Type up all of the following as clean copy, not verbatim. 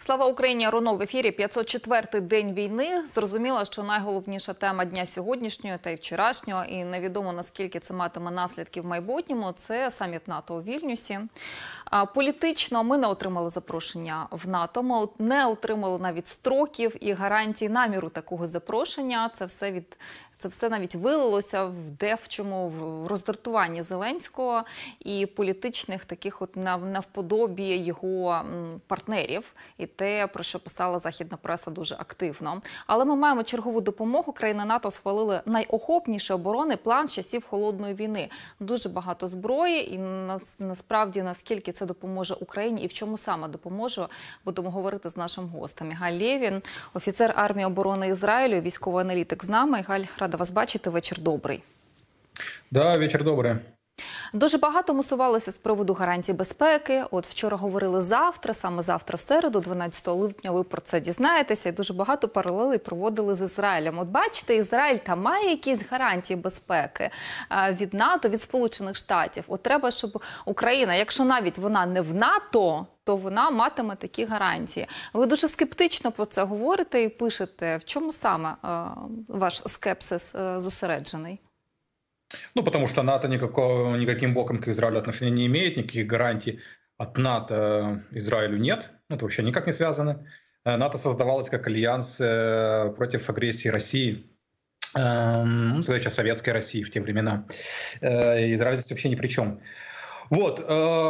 Слава Україні! Руно в ефірі. 504-й день війни. Зрозуміло, що найголовніша тема дня сьогоднішнього та й вчорашнього, і невідомо наскільки це матиме наслідки в майбутньому, це саміт НАТО у Вільнюсі. Політично ми не отримали запрошення в НАТО, ми не отримали навіть строків і гарантій наміру такого запрошення. Це все навіть вилилося в дечому, в роздратуванні Зеленського і політичних таких от навподобі його партнерів. І те, про що писала західна преса дуже активно. Але ми маємо чергову допомогу. Країни НАТО схвалили найохопніший оборонний план з часів Холодної війни. Дуже багато зброї і насправді наскільки це допоможе Україні і в чому саме допоможе, будемо говорити з нашим гостем. Галь Лєвін, офіцер армії оборони Ізраїлю, військовий аналітик з нами. Галь, рада вас бачити. Вечір добрий. Да, вечір добрий. Дуже багато мусувалося з приводу гарантій безпеки. От вчора говорили завтра, саме завтра в середу, 12 липня, ви про це дізнаєтеся. І дуже багато паралелей проводили з Ізраїлем. От бачите, Ізраїль там має якісь гарантії безпеки від НАТО, від Сполучених Штатів. От треба, щоб Україна, якщо навіть вона не в НАТО, то вона матиме такі гарантії. Ви дуже скептично про це говорите і пишете. В чому саме ваш скепсис зосереджений? Ну, потому что НАТО никаким боком к Израилю отношения не имеет, никаких гарантий от НАТО Израилю нет, это вообще никак не связано. НАТО создавалось как альянс против агрессии России, тогда еще советской России в те времена. Израиль здесь вообще ни при чем. Вот,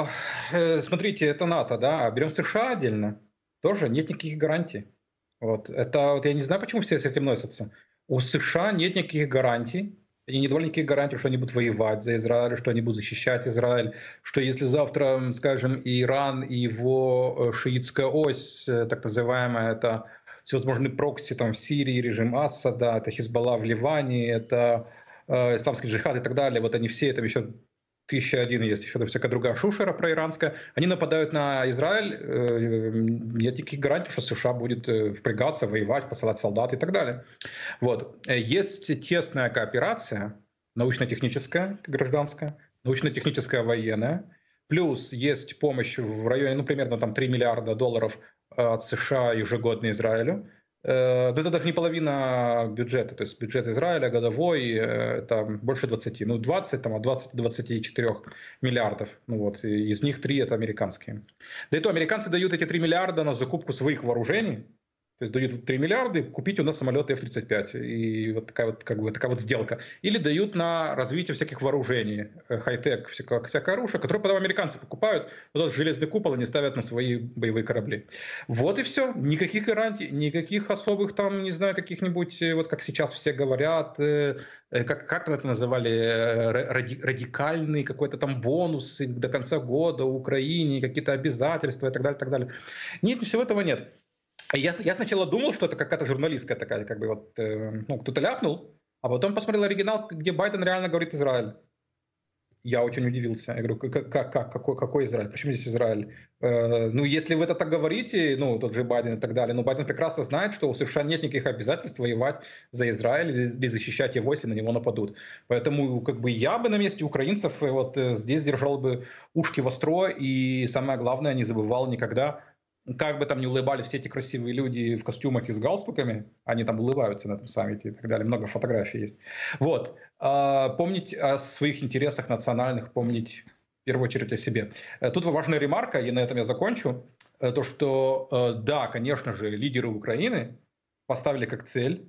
смотрите, это НАТО, да, берем США отдельно, тоже нет никаких гарантий. Вот, это, вот я не знаю, почему все с этим носятся. У США нет никаких гарантий. Они не давали никаких гарантий, что они будут воевать за Израиль, что они будут защищать Израиль, что если завтра, скажем, Иран и его шиитская ось, так называемая, это всевозможные прокси там, в Сирии, режим Асада, это Хизбалла в Ливане, это исламский джихад и так далее, вот они все, там еще 1001 есть, еще всякая другая шушера проиранская, они нападают на Израиль, нет никаких гарантий, что США будет впрягаться, воевать, посылать солдат и так далее. Вот. Есть тесная кооперация, научно-техническая, гражданская, научно-техническая военная, плюс есть помощь в районе, ну, примерно там 3 миллиарда долларов от США ежегодно Израилю. Это даже не половина бюджета, то есть бюджет Израиля годовой это больше 20, ну 20, там, от 20 до 24 миллиардов, ну вот, из них 3 это американские. Да и то американцы дают эти 3 миллиарда на закупку своих вооружений, то есть дают 3 миллиарда купить у нас самолеты F-35, и вот такая вот, как бы, такая вот сделка. Или дают на развитие всяких вооружений, хай-тек, всякое оружие, которое потом американцы покупают, вот этот железный купол они ставят на свои боевые корабли. Вот и все, никаких гарантий, никаких особых там, не знаю, каких-нибудь, вот как сейчас все говорят, как там это называли, радикальный какой-то там бонус до конца года в Украине, какие-то обязательства и так далее, так далее. Нет, всего этого нет. Я сначала думал, что это какая-то журналистская такая, как бы вот, ну, кто-то ляпнул, а потом посмотрел оригинал, где Байден реально говорит Израиль. Я очень удивился. Я говорю, какой Израиль? Почему здесь Израиль? Ну, если вы это так говорите, ну, тот же Байден и так далее, но Байден прекрасно знает, что у США нет никаких обязательств воевать за Израиль или защищать его, если на него нападут. Поэтому, как бы, я бы на месте украинцев вот здесь держал бы ушки востро и, самое главное, не забывал никогда, как бы там ни улыбались все эти красивые люди в костюмах и с галстуками, они там улыбаются на этом саммите и так далее, много фотографий есть. Вот. Помнить о своих интересах национальных, помнить в первую очередь о себе. Тут важная ремарка, и на этом я закончу, то, что да, конечно же, лидеры Украины поставили как цель,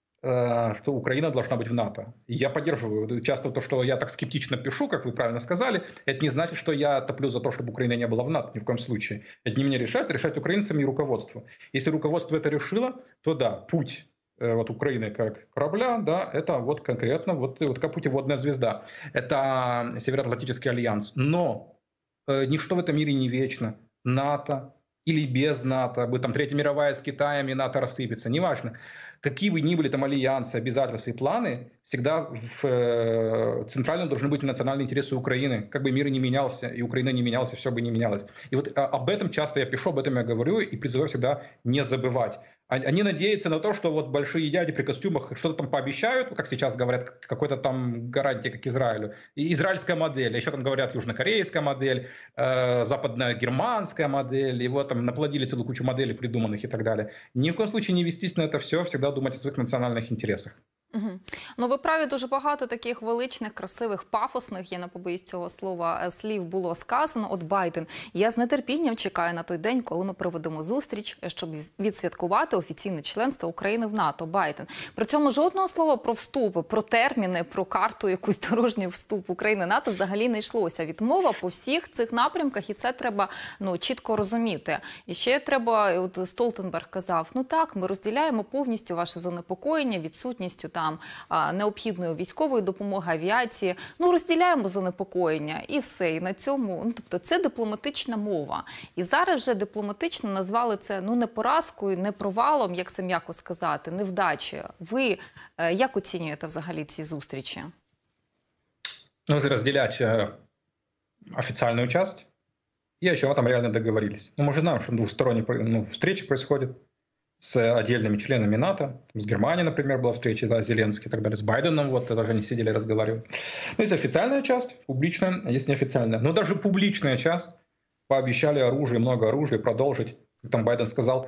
что Украина должна быть в НАТО. И я поддерживаю. Часто то, что я так скептично пишу, как вы правильно сказали, это не значит, что я топлю за то, чтобы Украина не была в НАТО, ни в коем случае. Это не мне решать украинцам и руководство. Если руководство это решило, то да, путь вот Украины как корабля, да, это вот конкретно вот как путь и водная звезда. Это Североатлантический альянс. Но ничто в этом мире не вечно. НАТО или без НАТО, будет там Третья мировая с Китаем, и НАТО рассыпется, неважно. какие бы ни были там альянсы, обязательства и планы, всегда центральным должны быть национальные интересы Украины. Как бы мир и не менялся, и Украина не менялась, и все бы не менялось. И вот об этом часто я пишу, об этом я говорю, и призываю всегда не забывать. Они надеются на то, что вот большие дяди при костюмах что-то там пообещают, как сейчас говорят, какой-то там гарантии, как Израилю. И израильская модель, еще там говорят южнокорейская модель, западно-германская модель, и вот там наплодили целую кучу моделей придуманных и так далее. Ни в коем случае не вестись на это все, всегда думать о своих национальных интересах. Угу. Ну, ви праві, дуже багато таких величних, красивих, пафосних, я не побоюсь цього слова, слів було сказано. От Байден, я з нетерпінням чекаю на той день, коли ми проведемо зустріч, щоб відсвяткувати офіційне членство України в НАТО. Байден. При цьому жодного слова про вступ, про терміни, про карту якусь дорожню вступ України НАТО взагалі не йшлося. Відмова по всіх цих напрямках, і це треба чітко розуміти. І ще треба, от Столтенберг казав, ну так, ми розділяємо повністю ваше занепокоєння, відсутністю там необхідної військової допомоги, авіації, розділяємо занепокоєння і все. І на цьому, тобто це дипломатична мова. І зараз вже дипломатично назвали це, не поразкою, не провалом, як це м'яко сказати, невдачею. Ви як оцінюєте взагалі ці зустрічі? Нужно разделять официальную часть и о чем там реально договорились. Мы же знаем, что двусторонние встречи происходят с отдельными членами НАТО. С Германией, например, была встреча, да, Зеленский и так далее, с Байденом, вот даже они сидели, разговаривали. Есть официальная часть, публичная, а есть неофициальная. Но даже публичная часть пообещали оружие, много оружия, продолжить. Как там Байден сказал,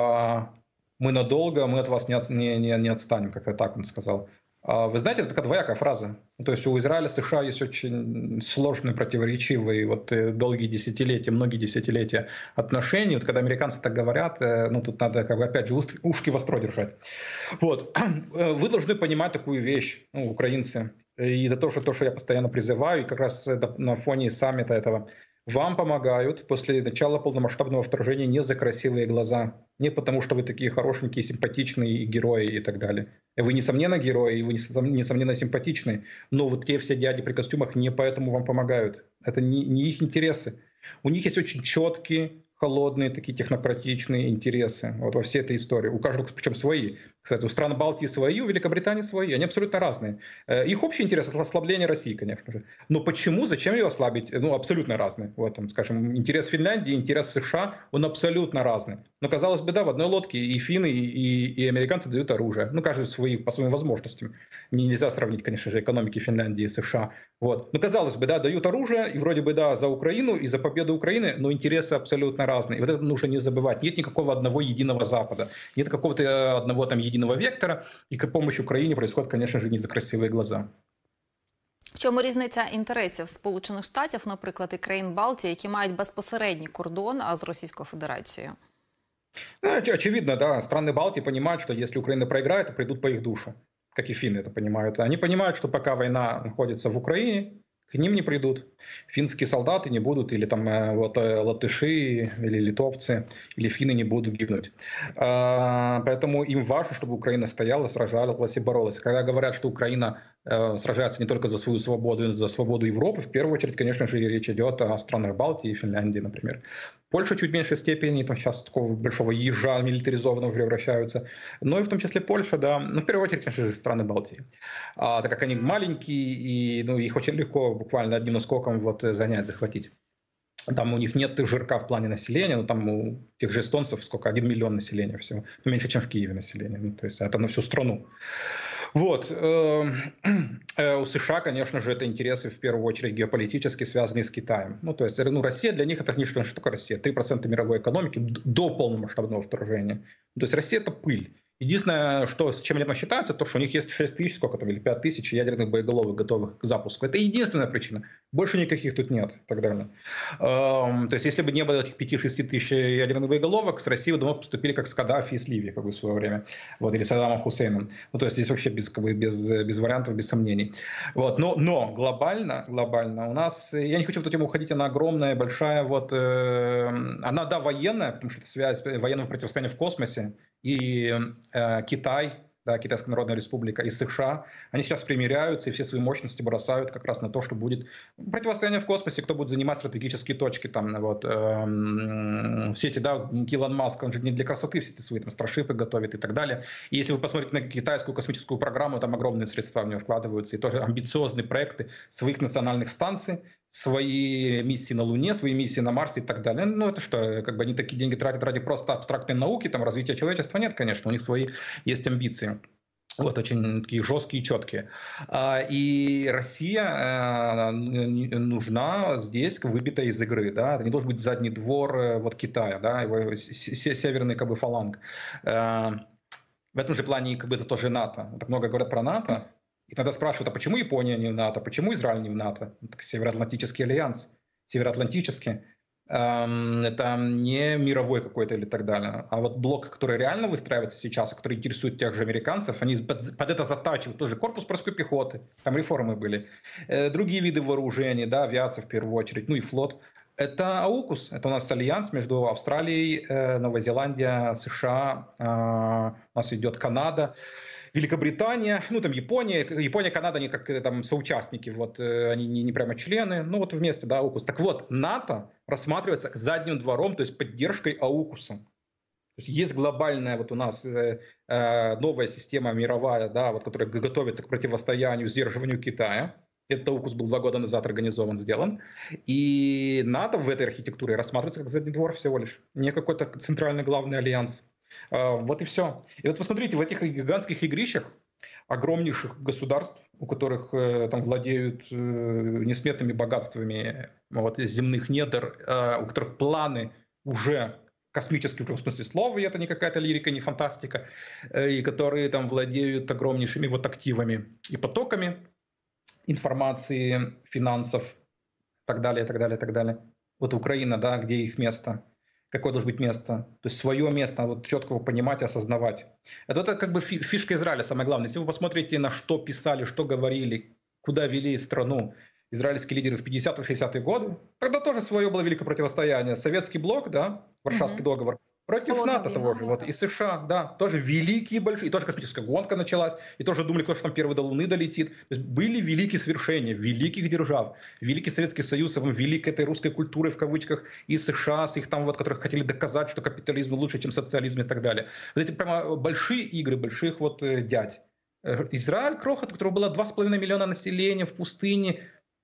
мы надолго, мы от вас не отстанем, как-то так он сказал. Вы знаете, это такая двоякая фраза. То есть у Израиля и США есть очень сложные, противоречивые, долгие десятилетия, многие десятилетия отношений. Вот когда американцы так говорят, тут надо, опять же, ушки востро держать. Вот. Вы должны понимать такую вещь, украинцы. И это то, что я постоянно призываю, и как раз на фоне саммита этого. Вам помогают после начала полномасштабного вторжения не за красивые глаза, не потому что вы такие хорошенькие, симпатичные герои и так далее. Вы, несомненно, герои, вы, несомненно, симпатичные, но вот те все дяди при костюмах не поэтому вам помогают. Это не их интересы. У них есть очень четкие, холодные, такие технократичные интересы вот во всей этой истории. У каждого, причем свои. Кстати, у стран Балтии свои, у Великобритании свои. Они абсолютно разные. Их общий интерес – это ослабление России, конечно же. Но почему, зачем ее ослабить? Абсолютно разные. Вот, там, скажем, интерес Финляндии, интерес США, он абсолютно разный. Но, казалось бы, да, в одной лодке и финны, и американцы дают оружие. Каждый по своим возможностям. Нельзя сравнить, конечно же, экономики Финляндии и США. Вот. Но, казалось бы, да, дают оружие, и вроде бы, да, за Украину и за победу Украины, но интересы абсолютно разные. И вот это нужно не забывать. Нет никакого одного единого Запада. Нет какого-то одного там единого вектора, и помощь Украине происходит, конечно же, не за красивые глаза. В чому різниця інтересів Сполучених Штатів, наприклад, і країн Балтії, які мають безпосередній кордон з Російською Федерацією? Очевидно, да, страны Балтии понимают, что если Украина проиграет, то придут по их душу, как и финны это понимают. Они понимают, что пока война находится в Украине, к ним не придут. Финские солдаты не будут, или там латыши, или литовцы, или финны не будут гибнуть. Поэтому им важно, чтобы Украина стояла, сражалась и боролась. Когда говорят, что Украина сражается не только за свою свободу, но и за свободу Европы, в первую очередь, конечно же, речь идет о странах Балтии и Финляндии, например. Польша чуть в меньшей степени, там сейчас такого большого ежа милитаризованного превращаются. Но и в том числе Польша, да. В первую очередь, конечно же, страны Балтии. Так как они маленькие, и их очень легко буквально одним наскоком занять, захватить. Там у них нет жирка в плане населения, но там у тех же эстонцев 1 миллион населения всего. Меньше, чем в Киеве население. То есть это на всю страну. Вот. У США, конечно же, это интересы в первую очередь геополитически связанные с Китаем. То есть Россия для них это не что такое Россия. 3% мировой экономики до полномасштабного вторжения. То есть Россия это пыль. Единственное, с чем они считаются, то, что у них есть 6 тысяч, или 5 тысяч ядерных боеголовок, готовых к запуску. Это единственная причина. Больше никаких тут нет. И так далее. То есть, если бы не было этих 5-6 тысяч ядерных боеголовок, с Россией давно поступили как с Каддафи и с Ливией в свое время. Или с Саддамом Хусейном. То есть, здесь вообще без вариантов, без сомнений. Но глобально у нас, я не хочу в эту тему уходить, она огромная, большая. Она, да, военная, потому что это связь военного противостояния в космосе. И Китай да, Китайская Народная Республика и США, они сейчас примиряются и все свои мощности бросают как раз на то, что будет противостояние в космосе, кто будет занимать стратегические точки, там, вот, все эти, да, Илон Маск, он же не для красоты все эти свои там старшипы готовит и так далее. И если вы посмотрите на китайскую космическую программу, там огромные средства в нее вкладываются, и тоже амбициозные проекты своих национальных станций, свои миссии на Луне, свои миссии на Марсе и так далее. Ну, это что, как бы они такие деньги тратят ради просто абстрактной науки, там, развития человечества? Нет, конечно, у них свои есть амбиции. Вот, очень такие жесткие и четкие. И Россия нужна здесь выбита из игры. Да? Это не должен быть задний двор вот, Китая, да? Его северный как бы, фаланг. В этом же плане как бы, это тоже НАТО. Так много говорят про НАТО. И тогда спрашивают, а почему Япония не в НАТО, почему Израиль не в НАТО? Так, Североатлантический альянс, Североатлантический. Это не мировой какой-то или так далее. А вот блок, который реально выстраивается сейчас, который интересует тех же американцев, они под это затачивают тоже корпус морской пехоты, там реформы были, другие виды вооружений, да, авиация в первую очередь, ну и флот. Это АУКУС, это у нас альянс между Австралией, Новой Зеландией, США, у нас идет Канада, Великобритания, ну там Япония, Канада, они как там соучастники, вот они не прямо члены, ну вот вместе, да, АУКУС. Так вот, НАТО рассматривается задним двором, то есть поддержкой АУКУСа. То есть глобальная вот у нас новая система мировая, да, вот, которая готовится к противостоянию, сдерживанию Китая. Этот АУКУС был 2 года назад организован, сделан. И НАТО в этой архитектуре рассматривается как задний двор всего лишь, не какой-то центральный главный альянс. Вот и все. И вот посмотрите, в этих гигантских игрищах огромнейших государств, у которых там владеют несметными богатствами вот, земных недр, у которых планы уже космические в смысле слова, и это не какая-то лирика, не фантастика, и которые там владеют огромнейшими вот активами и потоками информации, финансов, и так далее, и так далее, и так далее. Вот Украина, да, где их место? Какое должно быть место? То есть свое место, вот четко его понимать и осознавать. Это как бы фишка Израиля, самое главное. Если вы посмотрите, на что писали, что говорили, куда вели страну израильские лидеры в 50-60-е годы, тогда тоже свое было великое противостояние. Советский блок, да, Варшавский договор, против НАТО того же, вот, и США, да, тоже великие большие, и тоже космическая гонка началась, и тоже думали, кто же там первый до Луны долетит. То есть были великие свершения великих держав, Великий Советский Союз, великой этой русской культуры в кавычках, и США с их там вот, которых хотели доказать, что капитализм лучше, чем социализм и так далее. Вот эти прямо большие игры, больших вот дядь. Израиль, крохот, у которого было 2,5 миллиона населения в пустыне,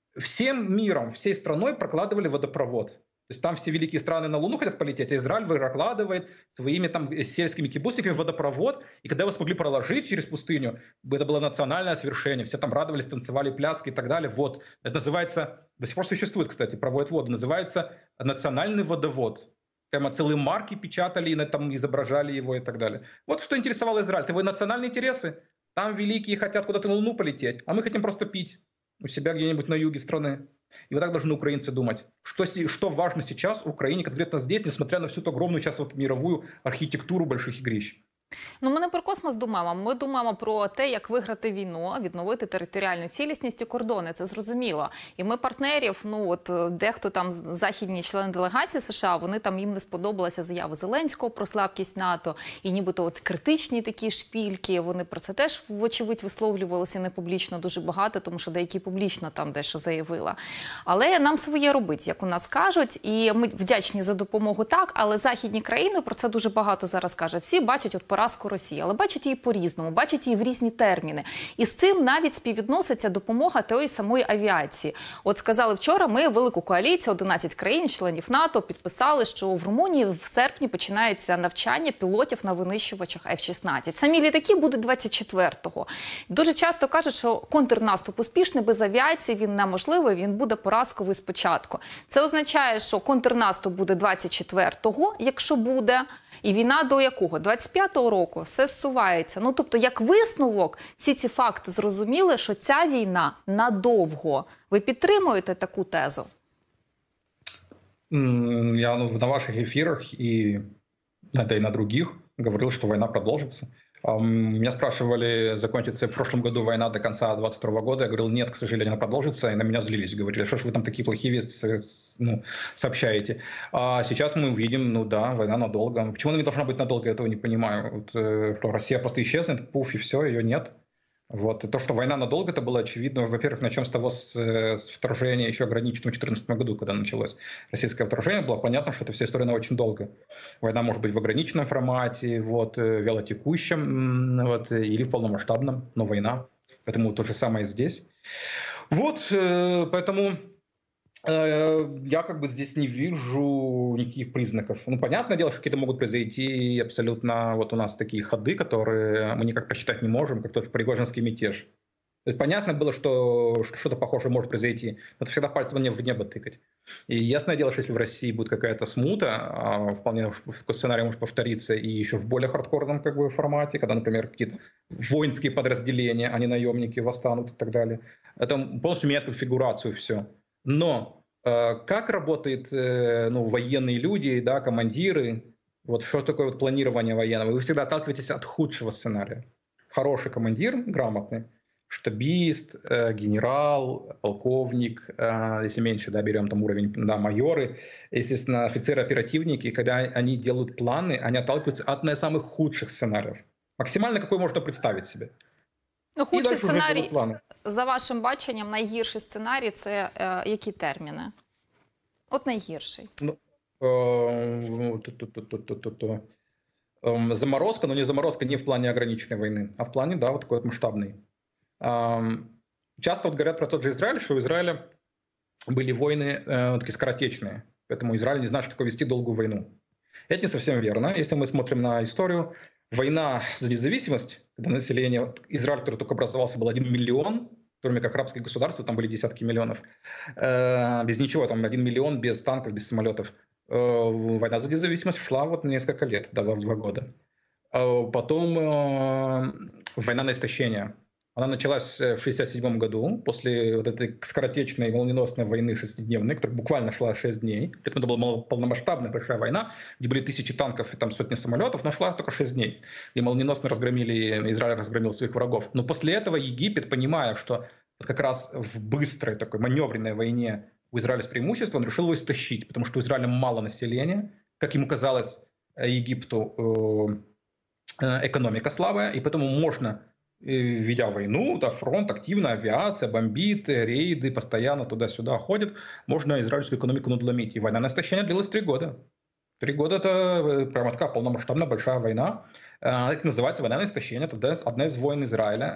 всем миром, всей страной прокладывали водопровод. То есть там все великие страны на Луну хотят полететь, а Израиль прокладывает своими там сельскими кибуцниками водопровод. И когда его смогли проложить через пустыню, это было национальное свершение. Все там радовались, танцевали, пляски и так далее. Вот. Это называется, до сих пор существует, кстати, проводят воду, называется национальный водовод. Прямо целые марки печатали, и там изображали его и так далее. Вот что интересовало Израиль. Это его национальные интересы. Там великие хотят куда-то на Луну полететь, а мы хотим просто пить у себя где-нибудь на юге страны. И вот так должны украинцы думать. Что важно сейчас Украине конкретно здесь, несмотря на всю ту огромную сейчас вот мировую архітектуру больших ігрищ. Ну, ми не про космос думаємо. Ми думаємо про те, як виграти війну, відновити територіальну цілісність і кордони. Це зрозуміло. І ми партнерів, ну от дехто там західні члени делегації США, вони там їм не сподобалася заява Зеленського про слабкість НАТО і нібито от критичні такі шпільки. Вони про це теж вочевидь висловлювалися не публічно дуже багато, тому що деякі публічно там дещо заявила. Але нам своє робить, як у нас кажуть, і ми вдячні за допомогу так, але західні країни про це дуже багато зараз кажуть. Всі бачать от поразку Росії, але бачать її по-різному, бачать її в різні терміни. І з цим навіть співвідноситься допомога тої самої авіації. От сказали вчора, ми велику коаліцію, 11 країн, членів НАТО, підписали, що в Румунії в серпні починається навчання пілотів на винищувачах F-16. Самі літаки будуть 24-го. Дуже часто кажуть, що контрнаступ успішний, без авіації він неможливий, він буде поразковий спочатку. Це означає, що контрнаступ буде 24-го, якщо буде. І війна до якого? 25-го року все зсувається. Ну, тобто, як висновок, всі ці факти зрозуміли, що ця війна надовго. Ви підтримуєте таку тезу? Я на ваших эфирах и на других говорил, что война продолжится. Меня спрашивали, закончится в прошлом году война до конца 2022 года. Я говорил, нет, к сожалению, она продолжится. И на меня злились. Говорили, что ж вы там такие плохие вести сообщаете. А сейчас мы увидим, ну да, война надолго. Почему она не должна быть надолго, я этого не понимаю. Вот, что Россия просто исчезнет, пуф, и все, ее нет. Вот. И то, что война надолго, это было очевидно. Во-первых, начнем с того, с вторжения еще ограниченного в 2014 году, когда началось российское вторжение, было понятно, что это вся история на очень долго. Война может быть в ограниченном формате, вот, вялотекущем, вот, или в полномасштабном, но война. Поэтому то же самое здесь. Вот, поэтому я как бы здесь не вижу никаких признаков. Ну, понятное дело, что какие-то могут произойти абсолютно... Вот у нас такие ходы, которые мы никак посчитать не можем, как тот Пригожинский мятеж. То есть понятно было, что что-то похожее может произойти. Но это всегда пальцем в небо тыкать. И ясное дело, что если в России будет какая-то смута, вполне такой сценарий может повториться и еще в более хардкорном как бы формате, когда, например, какие-то воинские подразделения, а не наемники восстанут и так далее. Это полностью меняет конфигурацию все. Но как работают военные люди, да, командиры, вот что такое вот планирование военного? Вы всегда отталкиваетесь от худшего сценария. Хороший командир, грамотный, штабист, генерал, полковник, если меньше, да, берем там уровень, да, майоры, естественно, офицеры-оперативники, когда они делают планы, они отталкиваются от самых худших сценариев. Максимально какой можно представить себе. Ну, худший сценарій, за вашим баченням, найгірший сценарій – це які терміни? От найгірший. Заморозка, но не заморозка не в плане ограниченной войны, а в плане, да, вот такой вот масштабный. Часто вот говорят про тот же Израиль, что у Израиля были войны такие скоротечные, поэтому Израиль не знает, что такое вести долгую войну. Это не совсем верно. Если мы смотрим на историю, война за независимость, когда население, Израиль, который только образовался, был 1 миллион, в то время как арабские государства, там были десятки миллионов, без ничего, там 1 миллион, без танков, без самолетов. Война за независимость шла вот несколько лет, да, 2 года. Потом война на истощение. Она началась в 1967 году, после вот этой скоротечной молниеносной войны шестидневной, которая буквально шла 6 дней. Это была полномасштабная большая война, где были тысячи танков и там сотни самолетов, но шла только 6 дней. И молниеносно Израиль разгромил своих врагов. Но после этого Египет, понимая, что вот как раз в быстрой такой маневренной войне у Израиля с преимуществом, он решил его истощить, потому что у Израиля мало населения, как ему казалось, Египту экономика слабая, и поэтому можно, ведя войну, да, фронт, активная авиация, бомбит, рейды, постоянно туда-сюда ходят, можно израильскую экономику надломить. И война на истощение длилась 3 года. 3 года – это прямо такая полномасштабная большая война. Это называется война на истощение, это одна из войн Израиля.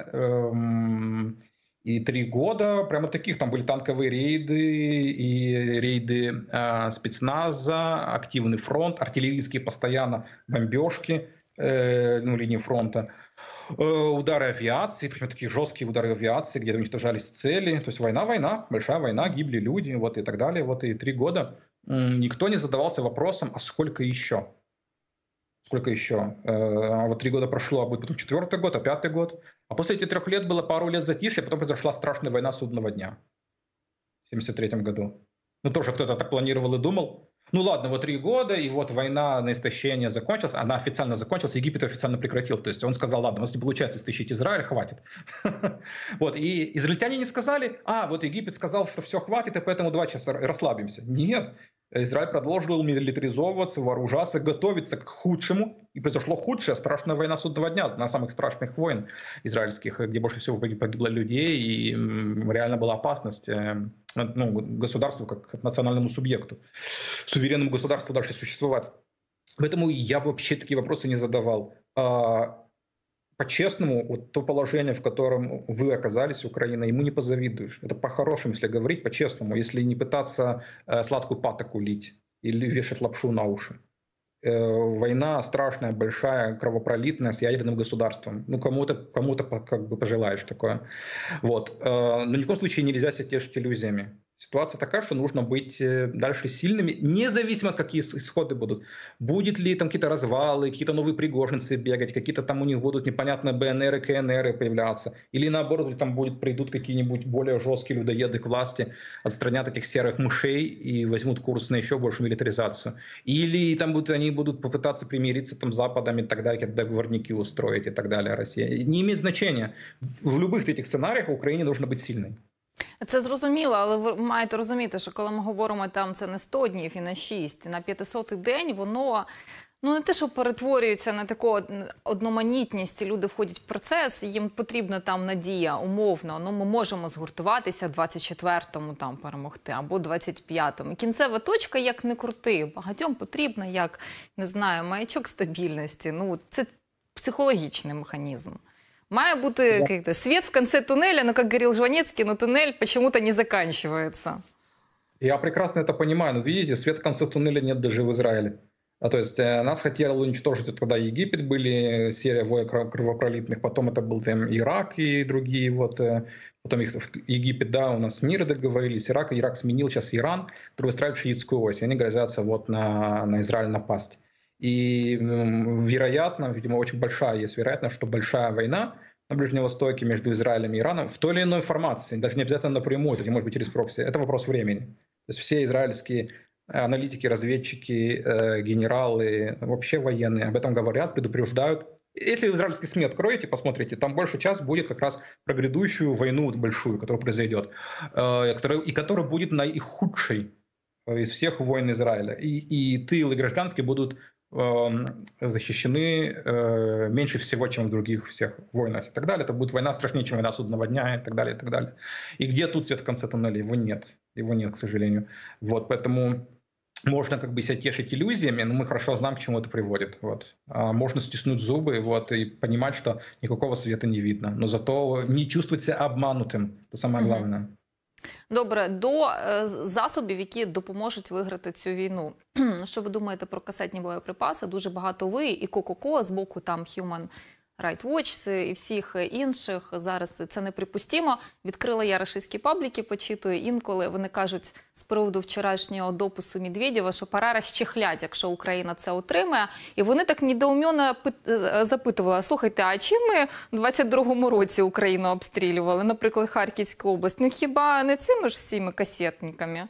И 3 года прямо таких, там были танковые рейды, и рейды спецназа, активный фронт, артиллерийские постоянно бомбежки, линии фронта. Удары авиации, причем такие жесткие удары авиации, где уничтожались цели. То есть война, большая война, гибли люди, вот и так далее. Вот и 3 года никто не задавался вопросом, а сколько еще? Сколько еще? Вот 3 года прошло, а будет потом 4-й год, а 5-й год. А после этих 3 лет было пару лет затишья, потом произошла страшная война судного дня в 1973 году. Ну тоже кто-то так планировал и думал. Ну ладно, вот 3 года, и вот война на истощение закончилась, она официально закончилась, Египет официально прекратил. То есть он сказал, ладно, у нас не получается истощить Израиль, хватит. Вот, и израильтяне не сказали, вот Египет сказал, что все, хватит, и поэтому давай сейчас расслабимся. Нет, Израиль продолжил милитаризовываться, вооружаться, готовиться к худшему. И произошло худшее, страшная война судного дня, одна из самых страшных войн израильских, где больше всего погибло людей, и реально была опасность государству как национальному субъекту, суверенному государству дальше существовать. Поэтому я вообще такие вопросы не задавал. По-честному, вот то положение, в котором вы оказались, Украина, ему не позавидуешь. Это по-хорошему, если говорить, по-честному, если не пытаться сладкую патоку лить или вешать лапшу на уши. Война страшная, большая, кровопролитная, с ядерным государством. Ну, кому-то как бы пожелаешь такое. Вот. Но ни в коем случае нельзя себя тешить иллюзиями. Ситуация такая, что нужно быть дальше сильными, независимо от какие исходы будут. Будет ли там какие-то развалы, какие-то новые пригожинцы бегать, какие-то там у них будут непонятные БНРы, КНРы появляться. Или наоборот, там придут какие-нибудь более жесткие людоеды к власти, отстранят этих серых мышей и возьмут курс на еще большую милитаризацию. Или там они будут попытаться примириться там с Западом и так далее, какие-то договорники устроить и так далее, Россия. Не имеет значения. В любых этих сценариях Украине нужно быть сильной. Це зрозуміло, але ви маєте розуміти, що коли ми говоримо там це не 100 днів і не 6, на 500-й день воно не те, що перетворюється на таку одноманітність, люди входять в процес, їм потрібна там надія, умовно, ми можемо згуртуватися 24-му там перемогти, або 25-му. Кінцева точка, як не крути, багатьом потрібна, як, не знаю, маячок стабільності, це психологічний механізм. Має бути свет в конце туннеля, но, как говорил Жванецкий, но туннель почему-то не заканчивается. Я прекрасно это понимаю, но видите, свет в конце туннеля нет даже в Израиле. То есть нас хотел уничтожить тогда Египет, были серия войн кровопролитных, потом это был там Ирак и другие, потом Египет, да, у нас мир договорились, Ирак сменил сейчас Иран, который выстраивает шиитскую ось, и они грозятся на Израиль напасть. И вероятно, видимо, очень большая есть вероятность, что большая война на Ближнем Востоке между Израилем и Ираном в той или иной формации, даже не обязательно напрямую, это может быть через прокси, это вопрос времени. То есть все израильские аналитики, разведчики, генералы, вообще военные об этом говорят, предупреждают. Если израильские СМИ откроете, посмотрите, там большая часть будет как раз про грядущую войну большую, которая произойдет, и которая будет наихудшей из всех войн Израиля. И тыл, и гражданские будут защищены меньше всего, чем в других всех войнах и так далее. Это будет война страшнее, чем война судного дня и так далее, и так далее. И где тут свет в конце туннеля? Его нет, к сожалению. Поэтому можно себя тешить иллюзиями, но мы хорошо знаем, к чему это приводит. Можно стиснуть зубы и понимать, что никакого света не видно, но зато не чувствовать себя обманутым. Это самое главное. Добре, до засобів, які допоможуть виграти цю війну. Що ви думаєте про касетні боєприпаси? Дуже багато ви і КОКОКО з боку там Human Rights Watch і всіх інших. Зараз це неприпустимо. Відкрила я рашистські пабліки, почитую. Інколи вони кажуть з приводу вчорашнього допису Медведєва, що пора розчехлять, якщо Україна це отримає. І вони так недоуменно запитували, слухайте, а чим ми в 22-му році Україну обстрілювали, наприклад, Харківську область? Хіба не цими ж всіми касетниками?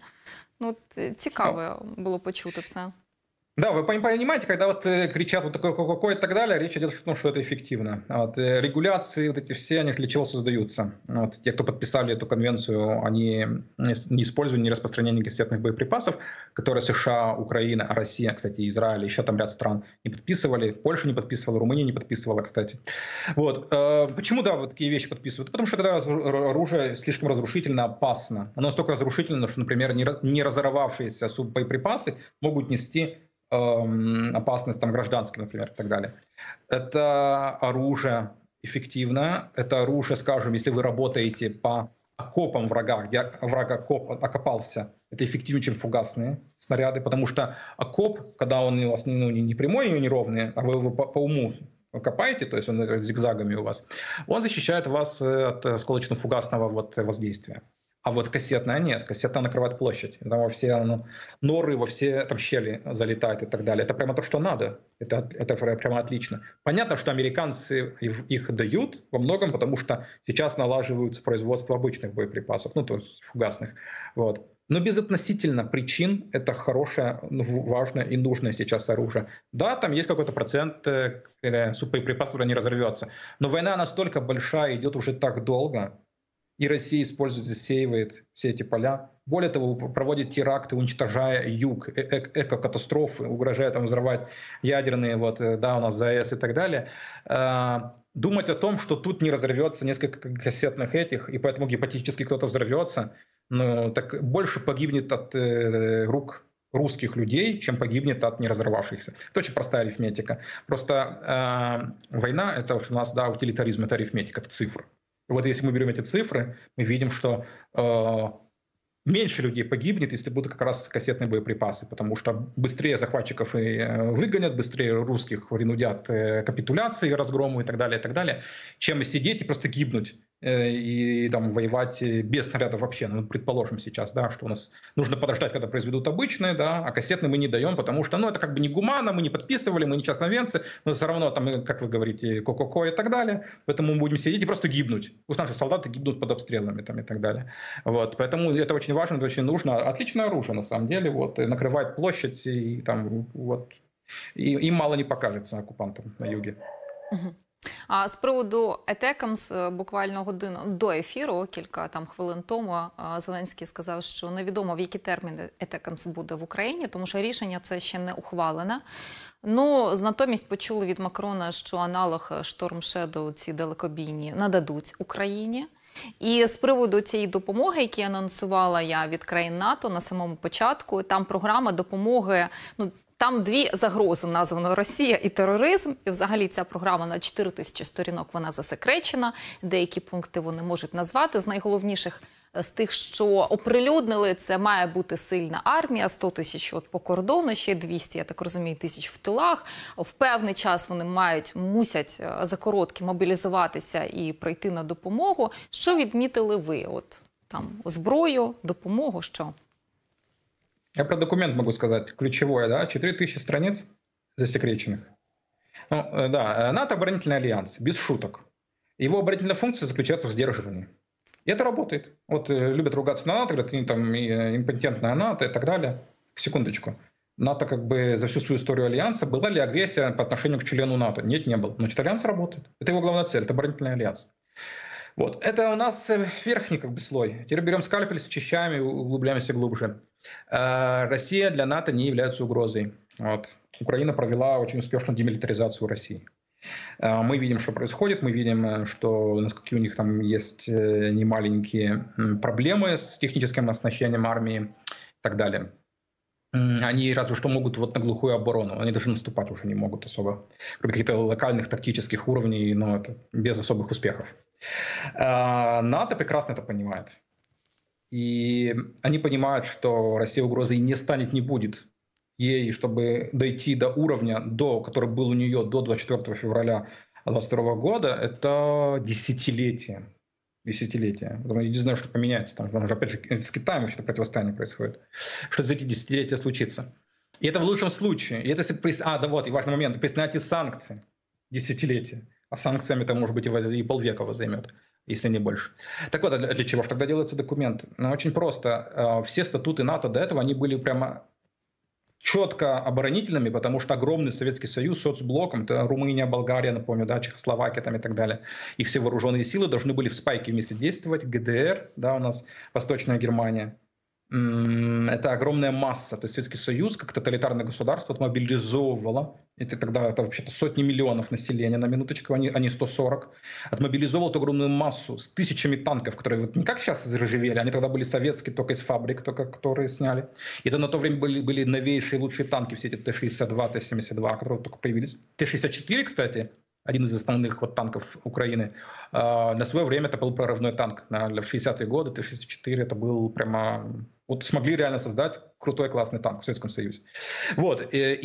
Цікаво було почути це. Да, вы понимаете, когда кричат такое КОКО и так далее, речь идет о том, что это эффективно. Регуляции эти все, они для чего создаются? Те, кто подписали эту конвенцию, они не использовали, не распространение кассетных боеприпасов, которые США, Украина, Россия, кстати, Израиль, еще там ряд стран не подписывали. Польша не подписывала, Румыния не подписывала, кстати. Почему, такие вещи подписывают? Потому что когда оружие слишком разрушительно, опасно. Оно настолько разрушительно, что, например, не разорвавшиеся боеприпасы могут нести опасность гражданским, например, и так далее. Это оружие эффективное, это оружие, скажем, если вы работаете по окопам врага, где враг окопался, это эффективнее, чем фугасные снаряды, потому что окоп, когда он у вас не прямой и не ровный, а вы его по уму копаете, то есть он зигзагами у вас, он защищает вас от осколочно-фугасного воздействия. А кассетная нет. Кассетная накрывает площадь. Там во все норы, во все щели залетает и так далее. Это прямо то, что надо. Это прямо отлично. Понятно, что американцы их дают во многом, потому что сейчас налаживаются производство обычных боеприпасов, то есть фугасных. Но безотносительно причин это хорошее, важное и нужное сейчас оружие. Да, там есть какой-то процент боеприпасов, который не разорвется. Но война настолько большая, идет уже так долго, и Россия использует, засеивает все эти поля. Более того, проводит теракты, уничтожая юг, экокатастрофы, угрожая взрывать ядерные, у нас ЗАЭС и так далее. Думать о том, что тут не разорвется несколько кассетных этих, и поэтому гипотетически кто-то взорвется, так больше погибнет от рук русских людей, чем погибнет от неразорвавшихся. Это очень простая арифметика. Просто война — это у нас утилитаризм, это арифметика, это цифры. Если мы берем эти цифры, мы видим, что меньше людей погибнет, если будут как раз кассетные боеприпасы, потому что быстрее захватчиков выгонят, быстрее русских принудят к капитуляции, разгрому и так далее, чем сидеть и просто гибнуть и там воевать без снарядов вообще. Ну, предположим сейчас, да, что у нас нужно подождать, когда произведут обычные, да, а кассетные мы не даем, потому что, ну, это как бы не гуманно, мы не подписывали, мы не частновенцы, но все равно там, как вы говорите, ко-ко-ко и так далее, поэтому мы будем сидеть и просто гибнуть. Пусть наши солдаты гибнут под обстрелами там и так далее. Вот, поэтому это очень важно, это очень нужно. Отличное оружие, на самом деле, вот, и накрывает площадь, и там, вот, и им мало не покажется оккупантам на юге. Мгм. А з приводу Атакамс, буквально годину до ефіру, кілька там хвилин тому, Зеленський сказав, що невідомо, в які терміни Атакамс буде в Україні, тому що рішення це ще не ухвалене. Ну, натомість почули від Макрона, що аналог Storm Shadow, ці далекобійні, нададуть Україні. І з приводу цієї допомоги, які анонсувала я від країн НАТО на самому початку, там програма допомоги, ну, там дві загрози названо: Росія і тероризм. І взагалі ця програма на 4000 сторінок, вона засекречена. Деякі пункти вони можуть назвати. З найголовніших з тих, що оприлюднили, це має бути сильна армія, 100 тисяч от по кордону, ще 200, я так розумію, тисяч в тилах. В певний час вони мусять за короткі мобілізуватися і прийти на допомогу. Що відмітили ви? От там зброю, допомогу, що? Я про документ могу сказать, ключевое, да, 4000 страниц засекреченных. Ну, да, НАТО оборонительный альянс, без шуток. Его оборонительная функция заключается в сдерживании. И это работает. Вот любят ругаться на НАТО, говорят, они там импотентная НАТО и так далее. Секундочку. НАТО как бы за всю свою историю альянса, была ли агрессия по отношению к члену НАТО? Нет, не было. Значит, альянс работает. Это его главная цель, это оборонительный альянс. Вот. Это у нас верхний как бы слой. Теперь берем скальпель, счищаем и углубляемся глубже. Россия для НАТО не является угрозой. Вот. Украина провела очень успешную демилитаризацию России. Мы видим, что происходит, мы видим, что какие у них там есть немаленькие проблемы с техническим оснащением армии и так далее. Они разве что могут вот на глухую оборону, они даже наступать уже не могут особо, кроме каких-то локальных тактических уровней, но это без особых успехов. НАТО прекрасно это понимает. И они понимают, что Россия угрозой не станет, не будет. Ей, чтобы дойти до уровня, который был у нее до 24 февраля 2022 года, это десятилетие. Десятилетия. Я не знаю, что поменяется. Там, опять же, с Китаем вообще противостояние происходит. Что за эти десятилетия случится. И это в лучшем случае. И это если... да вот, и важный момент. При снятии санкций десятилетия. А санкциями это, может быть, и полвека вас займет, если не больше. Так вот, для чего же тогда делается документ? Ну, очень просто. Все статуты НАТО до этого, они были прямо четко оборонительными, потому что огромный Советский Союз соцблоком, это Румыния, Болгария, напомню, да, Чехословакия там и так далее, их все вооруженные силы должны были в спайке вместе действовать, ГДР, да, у нас Восточная Германия. Это огромная масса, то есть Советский Союз как тоталитарное государство отмобилизовывало, это вообще-то сотни миллионов населения, на минуточку, а не 140, отмобилизовывал эту огромную массу с тысячами танков, которые вот не как сейчас заржавели, они тогда были советские, только из фабрик, только которые сняли. И это на то время были новейшие, лучшие танки, все эти Т-62, Т-72, которые только появились. Т-64, кстати, один из основных вот танков Украины. На свое время это был прорывной танк. В 60-е годы Т-64 это был прямо... Вот смогли реально создать крутой классный танк в Советском Союзе. Вот.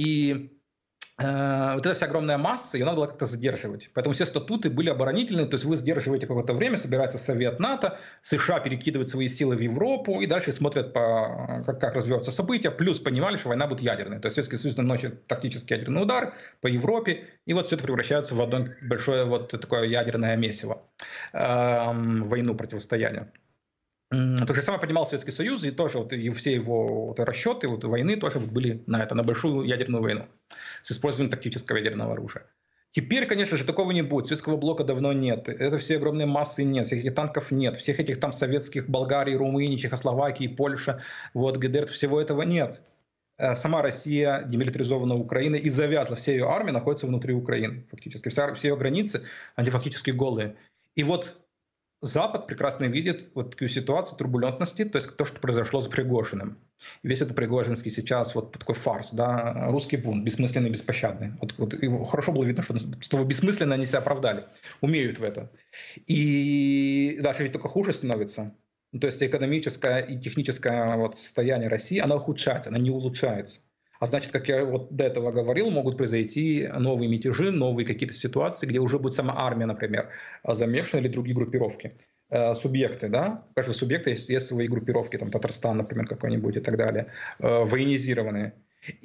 Вот эта вся огромная масса, ее надо было как-то задерживать. Поэтому все статуты были оборонительные, то есть вы сдерживаете какое-то время, собирается Совет НАТО, США перекидывают свои силы в Европу и дальше смотрят, как развиваются события, плюс понимали, что война будет ядерной. То есть Советский Союз наносит тактический ядерный удар по Европе, и вот все это превращается в одно большое вот такое ядерное месиво, войну, противостояние. То же самое понимал Советский Союз, и тоже вот, и все его вот, расчеты вот, войны тоже вот, были на большую ядерную войну с использованием тактического ядерного оружия. Теперь, конечно же, такого не будет. Советского блока давно нет. Это все огромные массы нет, всех этих танков нет, всех этих там советских Болгарии, Румынии, Чехословакии, Польша, вот, ГДР, всего этого нет. Сама Россия, демилитаризованная Украина, и завязла, вся ее армия находится внутри Украины фактически. Все ее границы, они фактически голые. И вот Запад прекрасно видит вот такую ситуацию турбулентности, то есть то, что произошло с Пригожиным. Весь этот пригожинский сейчас вот такой фарс, да, русский бунт, бессмысленный, беспощадный. Вот хорошо было видно, что бессмысленно они себя оправдали, умеют в это. И дальше ведь только хуже становится. То есть экономическое и техническое вот состояние России, оно ухудшается, оно не улучшается. А значит, как я вот до этого говорил, могут произойти новые мятежи, новые какие-то ситуации, где уже будет сама армия, например, замешана или другие группировки. Субъекты, да, у каждого субъекта есть свои группировки, там Татарстан, например, какой-нибудь и так далее, военизированные.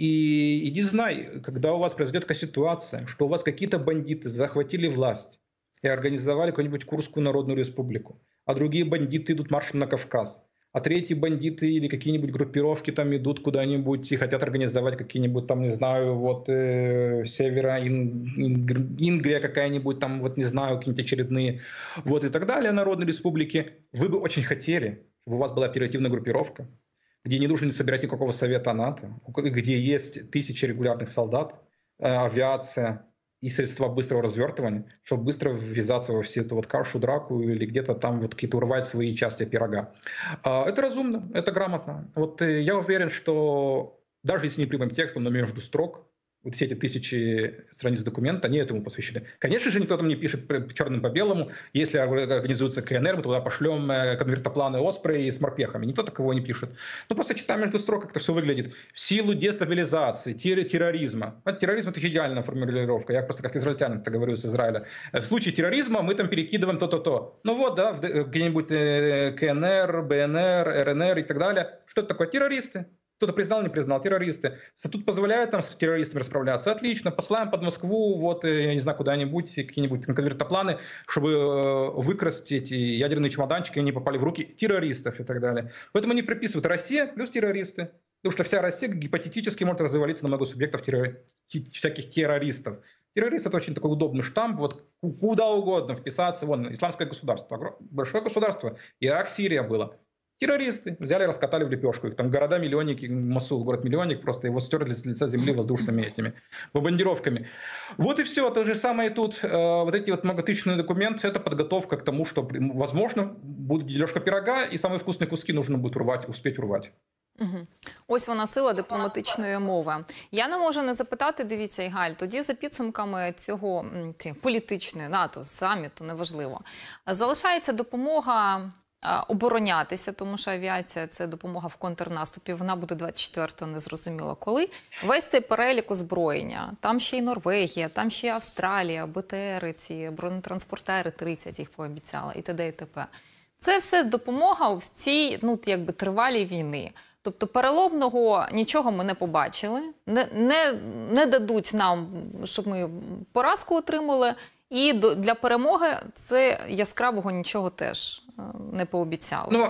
И иди знай, когда у вас произойдет такая ситуация, что у вас какие-то бандиты захватили власть и организовали какую-нибудь Курскую Народную Республику, а другие бандиты идут маршем на Кавказ, а третьи бандиты или какие-нибудь группировки там идут куда-нибудь и хотят организовать какие-нибудь там, не знаю, вот севера, Ингрия какая-нибудь там, вот не знаю, какие-нибудь очередные, вот и так далее, народные республики. Вы бы очень хотели, чтобы у вас была оперативная группировка, где не нужно не собирать никакого совета НАТО, где есть тысячи регулярных солдат, авиация и средства быстрого развертывания, чтобы быстро ввязаться во всю эту вот кашу, драку или где-то там вот какие-то урвать свои части пирога. Это разумно, это грамотно. Вот я уверен, что даже если не прямым текстом, но между строк, вот все эти тысячи страниц документа, они этому посвящены. Конечно же, никто там не пишет черным по белому. Если организуется КНР, мы туда пошлем конвертопланы Оспрей с морпехами. Никто такого не пишет. Ну, просто читаем между строк, как это все выглядит. В силу дестабилизации, терроризма. Терроризм — это идеальная формулировка. Я просто как израильтянин это говорю с Израиля. В случае терроризма мы там перекидываем то-то-то. Ну вот, да, где-нибудь КНР, БНР, РНР и так далее. Что это такое? Террористы. Кто-то признал, не признал, террористы. Статут позволяет там с террористами расправляться. Отлично, посылаем под Москву, вот, я не знаю, куда-нибудь, какие-нибудь конвертопланы, чтобы выкрасть эти ядерные чемоданчики, они попали в руки террористов и так далее. Поэтому они приписывают Россия плюс террористы. Потому что вся Россия гипотетически может развалиться на много субъектов всяких террористов. Террорист — это очень такой удобный штамп, вот куда угодно вписаться. Вон, исламское государство, большое государство, Ирак, Сирия было. Террористы взяли, раскатали в лепешку. Их там города-миллионники, Мосул, город-миллионник, просто его стерли с лица земли воздушными этими бомбардировками. Вот и все. То же самое и тут. Вот эти вот многотысячные документы — это подготовка к тому, что, возможно, будет дележка пирога, і самі вкусні куски нужно буде урвати, успіть урвати. Угу. Ось вона сила дипломатичної мови. Я не можу не запитати, дивіться, Ігаль, тоді за підсумками цього політичної НАТО, саміту, неважливо, залишається допомога оборонятися, тому що авіація – це допомога в контрнаступі, вона буде 24-го, незрозуміло коли. Весь цей перелік озброєння, там ще й Норвегія, там ще й Австралія, БТРи, ці бронетранспортери 30 їх пообіцяла і т.д. і т.п. Це все допомога в цій, ну, якби тривалій війни. Тобто переломного нічого ми не побачили, не дадуть нам, щоб ми поразку отримали, і для перемоги це яскравого нічого теж не пообіцяли. Ну,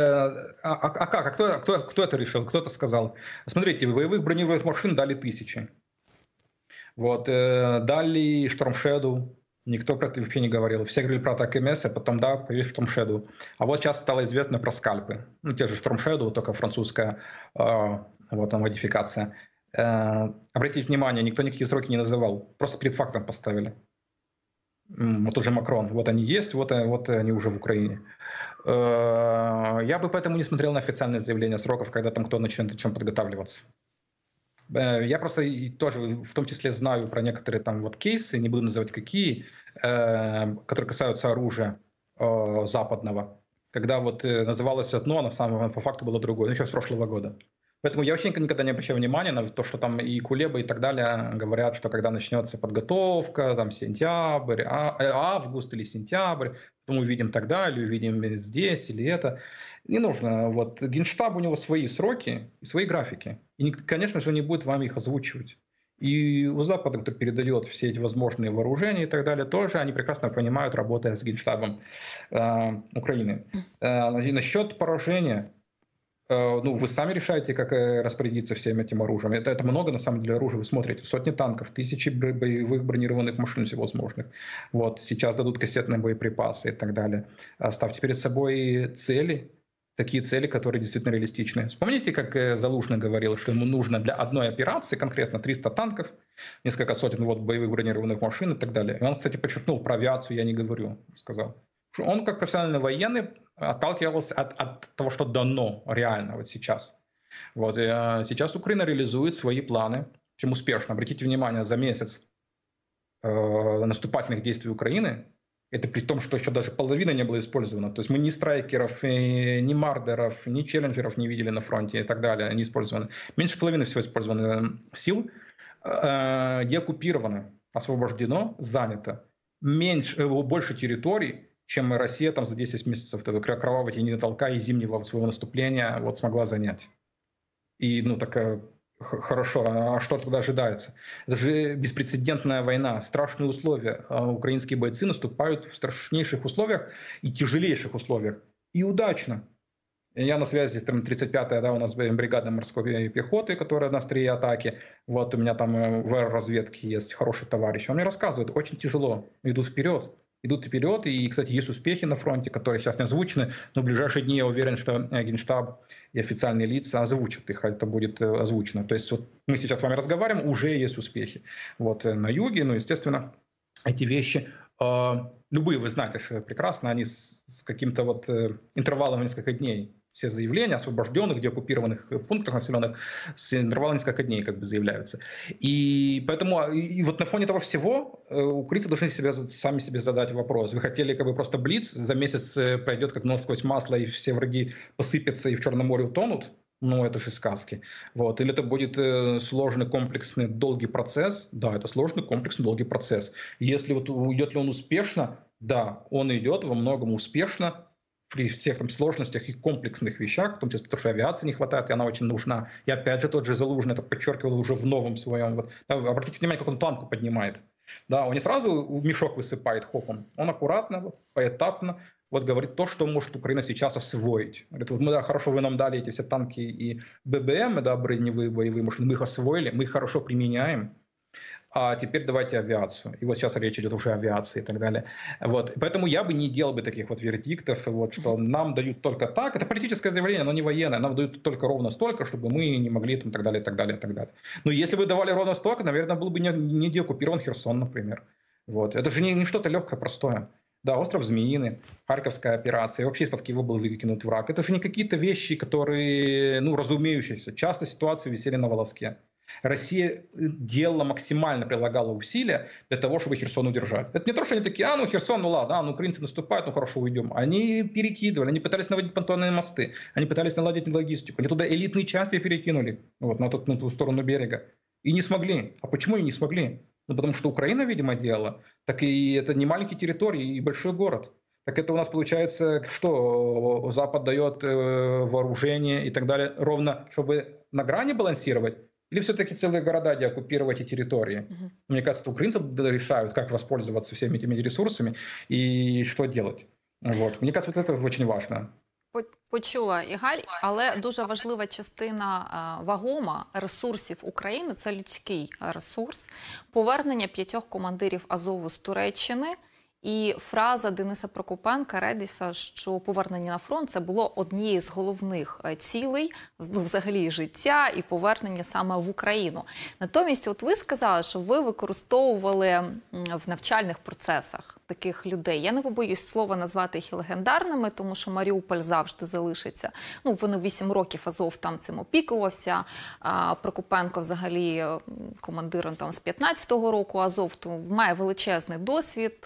а как? Кто это решил? Кто это сказал? Смотрите, боевых бронированных машин дали тысячи. Вот, дали Storm Shadow. Никто про это вообще не говорил. Все говорили про атаки МС, а потом, да, появился Storm Shadow. А вот сейчас стало известно про скальпы. Ну, те же Storm Shadow, только французская вот, модификация. Обратите внимание, никто никакие сроки не называл. Просто перед фактом поставили. Вот уже Макрон. Вот они есть, вот они уже в Украине. Я бы поэтому не смотрел на официальные заявления сроков, когда там кто начнет о чем подготавливаться. Я просто тоже в том числе знаю про некоторые там вот кейсы, не буду называть какие, которые касаются оружия западного, когда вот называлось одно, а на самом по факту было другое, ну, еще с прошлого года. Поэтому я вообще никогда не обращаю внимания на то, что там и Кулеба и так далее говорят, что когда начнется подготовка, там сентябрь, август или сентябрь, потом увидим так далее, увидим здесь или это. Не нужно. Вот Генштаб, у него свои сроки и свои графики. И, конечно же, не будет вам их озвучивать. И у Запада, кто передает все эти возможные вооружения и так далее, тоже они прекрасно понимают, работая с Генштабом Украины. Насчет поражения. Ну, вы сами решаете, как распорядиться всем этим оружием. Это много, на самом деле, оружия. Вы смотрите, сотни танков, тысячи боевых бронированных машин всевозможных. Вот, сейчас дадут кассетные боеприпасы и так далее. Ставьте перед собой цели, такие цели, которые действительно реалистичны. Вспомните, как Залужный говорил, что ему нужно для одной операции конкретно 300 танков, несколько сотен вот, боевых бронированных машин и так далее. И он, кстати, подчеркнул, про авиацию я не говорю, сказал. Он, как профессиональный военный, отталкивался от того, что дано реально вот сейчас. Вот, и сейчас Украина реализует свои планы, чем успешно. Обратите внимание, за месяц наступательных действий Украины Это при том, что еще даже половина не была использована. То есть мы ни страйкеров, ни мардеров, ни челленджеров не видели на фронте и так далее, не использованы. Меньше половины всего использовано сил. Деоккупировано, освобождено, занято. Больше территорий, чем Россия там за 10 месяцев этого кровавого тени толка и зимнего своего наступления вот смогла занять. И, ну, так хорошо, а что тогда ожидается? Это же беспрецедентная война, страшные условия. Украинские бойцы наступают в страшнейших условиях и тяжелейших условиях. И удачно. Я на связи с 35-я, да, у нас бригада морской пехоты, которая на острие атаки. Вот у меня там в аэроразведке есть хороший товарищ. Он мне рассказывает, очень тяжело, идут вперед. Идут вперед, и, кстати, есть успехи на фронте, которые сейчас не озвучены, но в ближайшие дни я уверен, что Генштаб и официальные лица озвучат их, это будет озвучено. То есть вот мы сейчас с вами разговариваем, уже есть успехи. Вот на юге, ну, естественно, эти вещи, любые, вы знаете прекрасно, они с каким-то вот интервалом несколько дней. Все заявления освобожденных, деоккупированных пунктах населенных с интервалом несколько дней как бы заявляются. И поэтому и вот на фоне того всего украинцы должны сами себе задать вопрос. Вы хотели как бы просто блиц, за месяц пойдет как нож сквозь масло, и все враги посыпятся и в Черном море утонут? Ну, это же сказки. Вот. Или это будет сложный, комплексный, долгий процесс? Да, это сложный, комплексный, долгий процесс. Если вот идет ли он успешно? Да, он идет во многом успешно, при всех там сложностях и комплексных вещах, в том числе потому, что авиации не хватает, и она очень нужна. И опять же тот же Залужный это подчеркивал уже в новом своем. Вот. Обратите внимание, как он планку поднимает. Да, он не сразу мешок высыпает хопом, он аккуратно, поэтапно вот говорит то, что может Украина сейчас освоить. Говорит, вот мы, да, хорошо, вы нам дали эти все танки и ББМ, да, броневые боевые машины, мы их освоили, мы их хорошо применяем. А теперь давайте авиацию. И вот сейчас речь идет уже о авиации и так далее. Вот. Поэтому я бы не делал бы таких вот вердиктов, вот, что нам дают только так. Это политическое заявление, но не военное. Нам дают только ровно столько, чтобы мы не могли там, и так далее, и так далее, и так далее. Но если бы давали ровно столько, наверное, был бы не деоккупирован Херсон, например. Вот. Это же не что-то легкое, простое. Да, остров Змеиный, Харьковская операция, вообще из-под Киева был выкинут враг. Это же не какие-то вещи, которые, ну, разумеющиеся. Часто ситуации висели на волоске. Россия делала максимально, прилагала усилия для того, чтобы Херсон удержать. Это не то, что они такие, ну Херсон, ну ладно, ну украинцы наступают, ну хорошо, уйдем. Они перекидывали, они пытались наводить понтонные мосты, они пытались наладить логистику, они туда элитные части перекинули, вот, на ту сторону берега. И не смогли. А почему и не смогли? Ну потому что Украина, видимо, делала. Так и это не маленькие территории, и большой город. Так это у нас получается, что Запад дает вооружение и так далее, ровно чтобы на грани балансировать? Или все-таки целые города деоккупировать и территории? Мне кажется, украинцы решают, как воспользоваться всеми этими ресурсами и что делать. Вот. Мне кажется, вот это очень важно. Почула, Ігаль, але дуже важлива частина вагома ресурсів України – це людський ресурс. Повернення 5 командирів Азову з Туреччини і фраза Дениса Прокопенка, Редіса, що повернення на фронт – це було однією з головних цілей, ну, взагалі, життя і повернення саме в Україну. Натомість, от ви сказали, що ви використовували в навчальних процесах таких людей. Я не побоюсь слова назвати їх легендарними, тому що Маріуполь завжди залишиться. Ну, вони 8 років Азов там цим опікувався. Прокопенко взагалі командиром там з 15-го року Азов, то має величезний досвід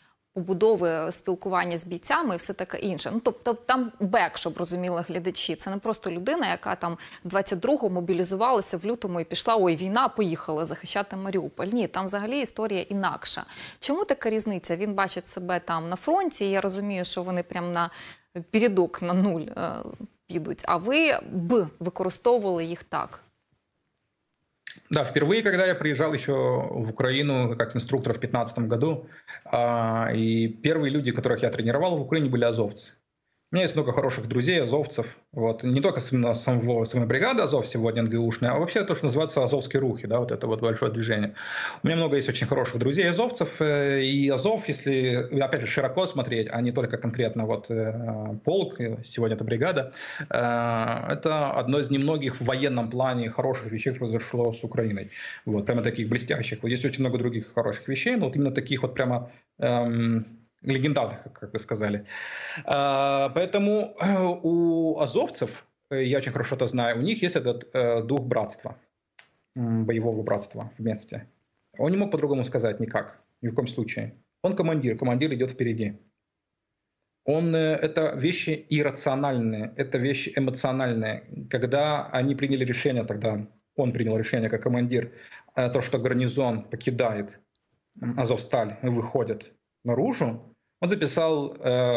побудови спілкування з бійцями і все таке інше. Ну, тобто там бек, щоб розуміли глядачі. Це не просто людина, яка там 22-го мобілізувалася в лютому і пішла, ой, війна, поїхала захищати Маріуполь. Ні, там взагалі історія інакша. Чому така різниця? Він бачить себе там на фронті, і я розумію, що вони прям на передок, на нуль підуть, а ви б використовували їх так. Да, впервые, когда я приезжал еще в Украину как инструктор в 2015 году, и первые люди, которых я тренировал в Украине, были азовцы. У меня есть много хороших друзей, азовцев. Вот. Не только самой бригады Азов сегодня НГУшная, а вообще то, что называется азовские рухи, да, вот это вот большое движение. У меня много есть очень хороших друзей азовцев, и Азов, если, опять же, широко смотреть, а не только конкретно вот полк, сегодня это бригада, это одно из немногих в военном плане хороших вещей, что произошло с Украиной. Вот, прямо таких блестящих. Вот есть очень много других хороших вещей, но вот именно таких вот прямо легендарных, как вы сказали. Поэтому у азовцев, я очень хорошо это знаю, у них есть этот дух братства, боевого братства вместе. Он не мог по-другому сказать никак, ни в коем случае. Он командир, командир идет впереди. Это вещи иррациональные, это вещи эмоциональные. Когда они приняли решение, тогда он принял решение как командир, то, что гарнизон покидает Азовсталь и выходит наружу, он записал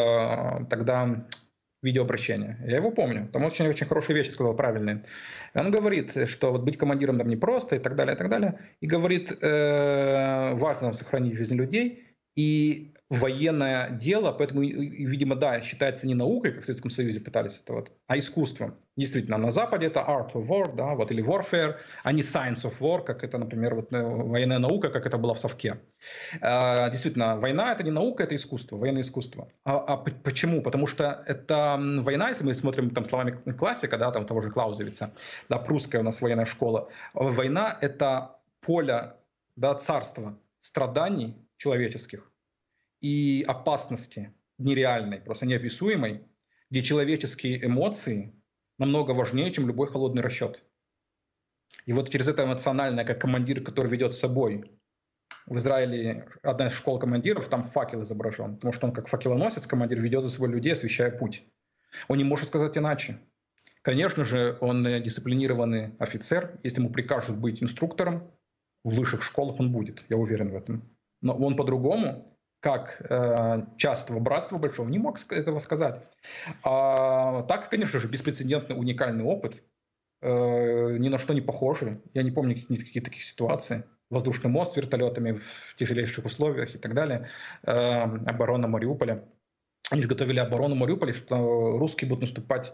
тогда видеообращение. Я его помню. Там очень хорошие вещи сказал, правильные. Он говорит, что вот быть командиром там непросто и так далее, и так далее. И говорит, важно нам сохранить жизнь людей. И военное дело, поэтому, видимо, да, считается не наукой, как в Советском Союзе пытались это вот, а искусством. Действительно, на Западе это art of war, да, вот, или warfare, а не science of war, как это, например, вот, военная наука, как это было в Совке. Действительно, война — это не наука, это искусство, военное искусство. Почему? Потому что это война, если мы смотрим там словами классика, да, там того же Клаузевица, да, прусская у нас военная школа. Война — это поле, да, царства страданий человеческих и опасности нереальной, просто неописуемой, где человеческие эмоции намного важнее, чем любой холодный расчет. И вот через это эмоциональное, как командир, который ведет с собой. В Израиле одна из школ командиров, там факел изображен, потому что он как факелоносец, командир, ведет за собой людей, освещая путь. Он не может сказать иначе. Конечно же, он дисциплинированный офицер. Если ему прикажут быть инструктором, в высших школах он будет, я уверен в этом. Но он по-другому, как часть этого братства большого, не мог этого сказать. Так, конечно же, беспрецедентный, уникальный опыт, ни на что не похожий. Я не помню никаких таких ситуаций. Воздушный мост с вертолетами в тяжелейших условиях и так далее. Оборона Мариуполя. Они же готовили оборону Мариуполя, что русские будут наступать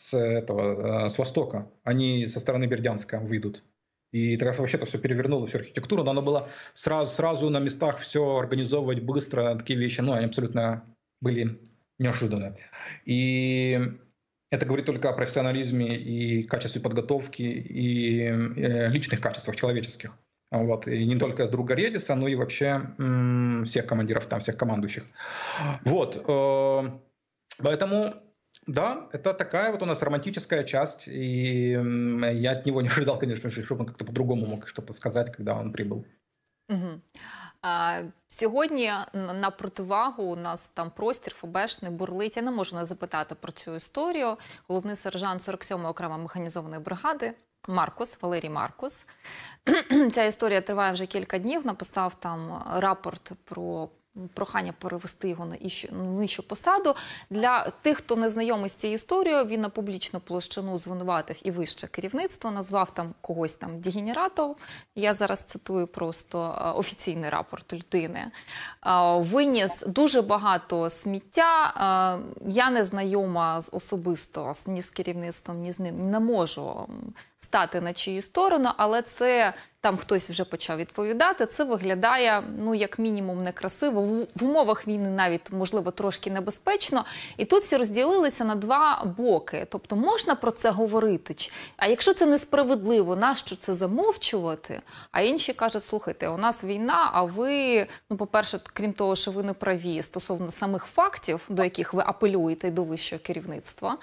с востока. Они со стороны Бердянска выйдут. И тогда вообще-то все перевернуло, всю архитектуру, но надо было сразу на местах все организовывать быстро, такие вещи, ну, они абсолютно были неожиданны. И это говорит только о профессионализме и качестве подготовки, и личных качествах человеческих. Вот. И не только друга Редиса, но и вообще всех командиров там, всех командующих. Вот. Поэтому... Да, это такая вот у нас романтическая часть, и я от него не ожидал, конечно же, чтобы он как-то по-другому мог что-то сказать, когда он прибыл. Угу. Сьогодні на противагу у нас там простір ФБшний бурлить. Я не можу не запитати про цю історію. Головний сержант 47-ї окремої механізованої бригади Маркус, Валерій Маркус. Ця історія триває вже кілька днів. Написав там рапорт про прохання перевести його на нижчу посаду. Для тих, хто не знайомий з цією історією, він на публічну площину звинуватив і вище керівництво, назвав там когось там дегенератом. Я зараз цитую просто офіційний рапорт людини. Виніс дуже багато сміття. Я не знайома особисто ні з керівництвом, ні з ним. Не можу стати на чию сторону, але це там хтось вже почав відповідати, це виглядає, ну, як мінімум, некрасиво, в умовах війни навіть, можливо, трошки небезпечно. І тут всі розділилися на два боки. Тобто можна про це говорити? А якщо це несправедливо, нащо це замовчувати? А інші кажуть, слухайте, у нас війна, а ви, ну, по-перше, крім того, що ви не праві стосовно самих фактів, до яких ви апелюєте до вищого керівництва,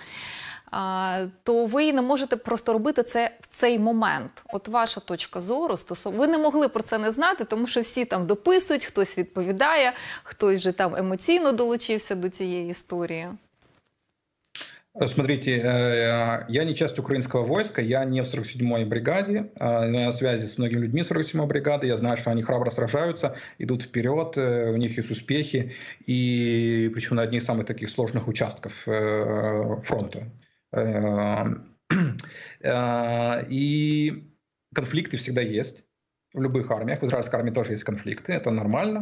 то ви не можете просто робити це в цей момент. От ваша точка зору стосовно... Ви не могли про це не знати, тому що всі там дописують, хтось відповідає, хтось же там емоційно долучився до цієї історії. Смотрите, я не часть украинского войска, я не в 47-й бригаде, но я на связи с многими людьми 47-й бригады, я знаю, что они храбро сражаются, идут вперед, у них есть успехи, и причем на одних из самых таких сложных участков фронта. И конфликты всегда есть в любых армиях, в израильской армии тоже есть конфликты, это нормально.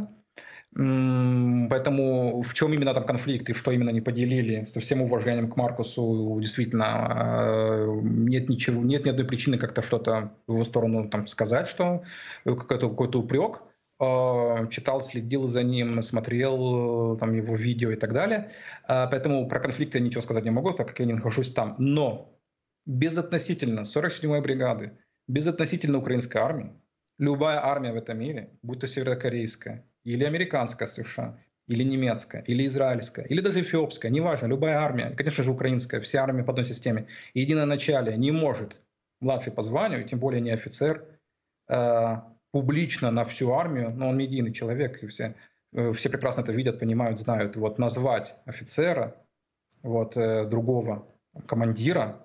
Поэтому в чем именно там конфликт и что именно не поделили, со всем уважением к Маркусу, действительно нет ничего, нет ни одной причины как-то что-то в его сторону там сказать, что какой-то упрек. Читал, следил за ним, смотрел там его видео и так далее. Поэтому про конфликты я ничего сказать не могу, так как я не нахожусь там. Но безотносительно 47-й бригады, безотносительно украинской армии, любая армия в этом мире, будь то северокорейская, или американская США, или немецкая, или израильская, или даже эфиопская, неважно, любая армия, конечно же украинская, все армии по одной системе, единоначалие не может младший по званию, тем более не офицер, публично на всю армию, но он медийный человек, и все все прекрасно это видят, понимают, знают. Вот назвать офицера, вот другого командира,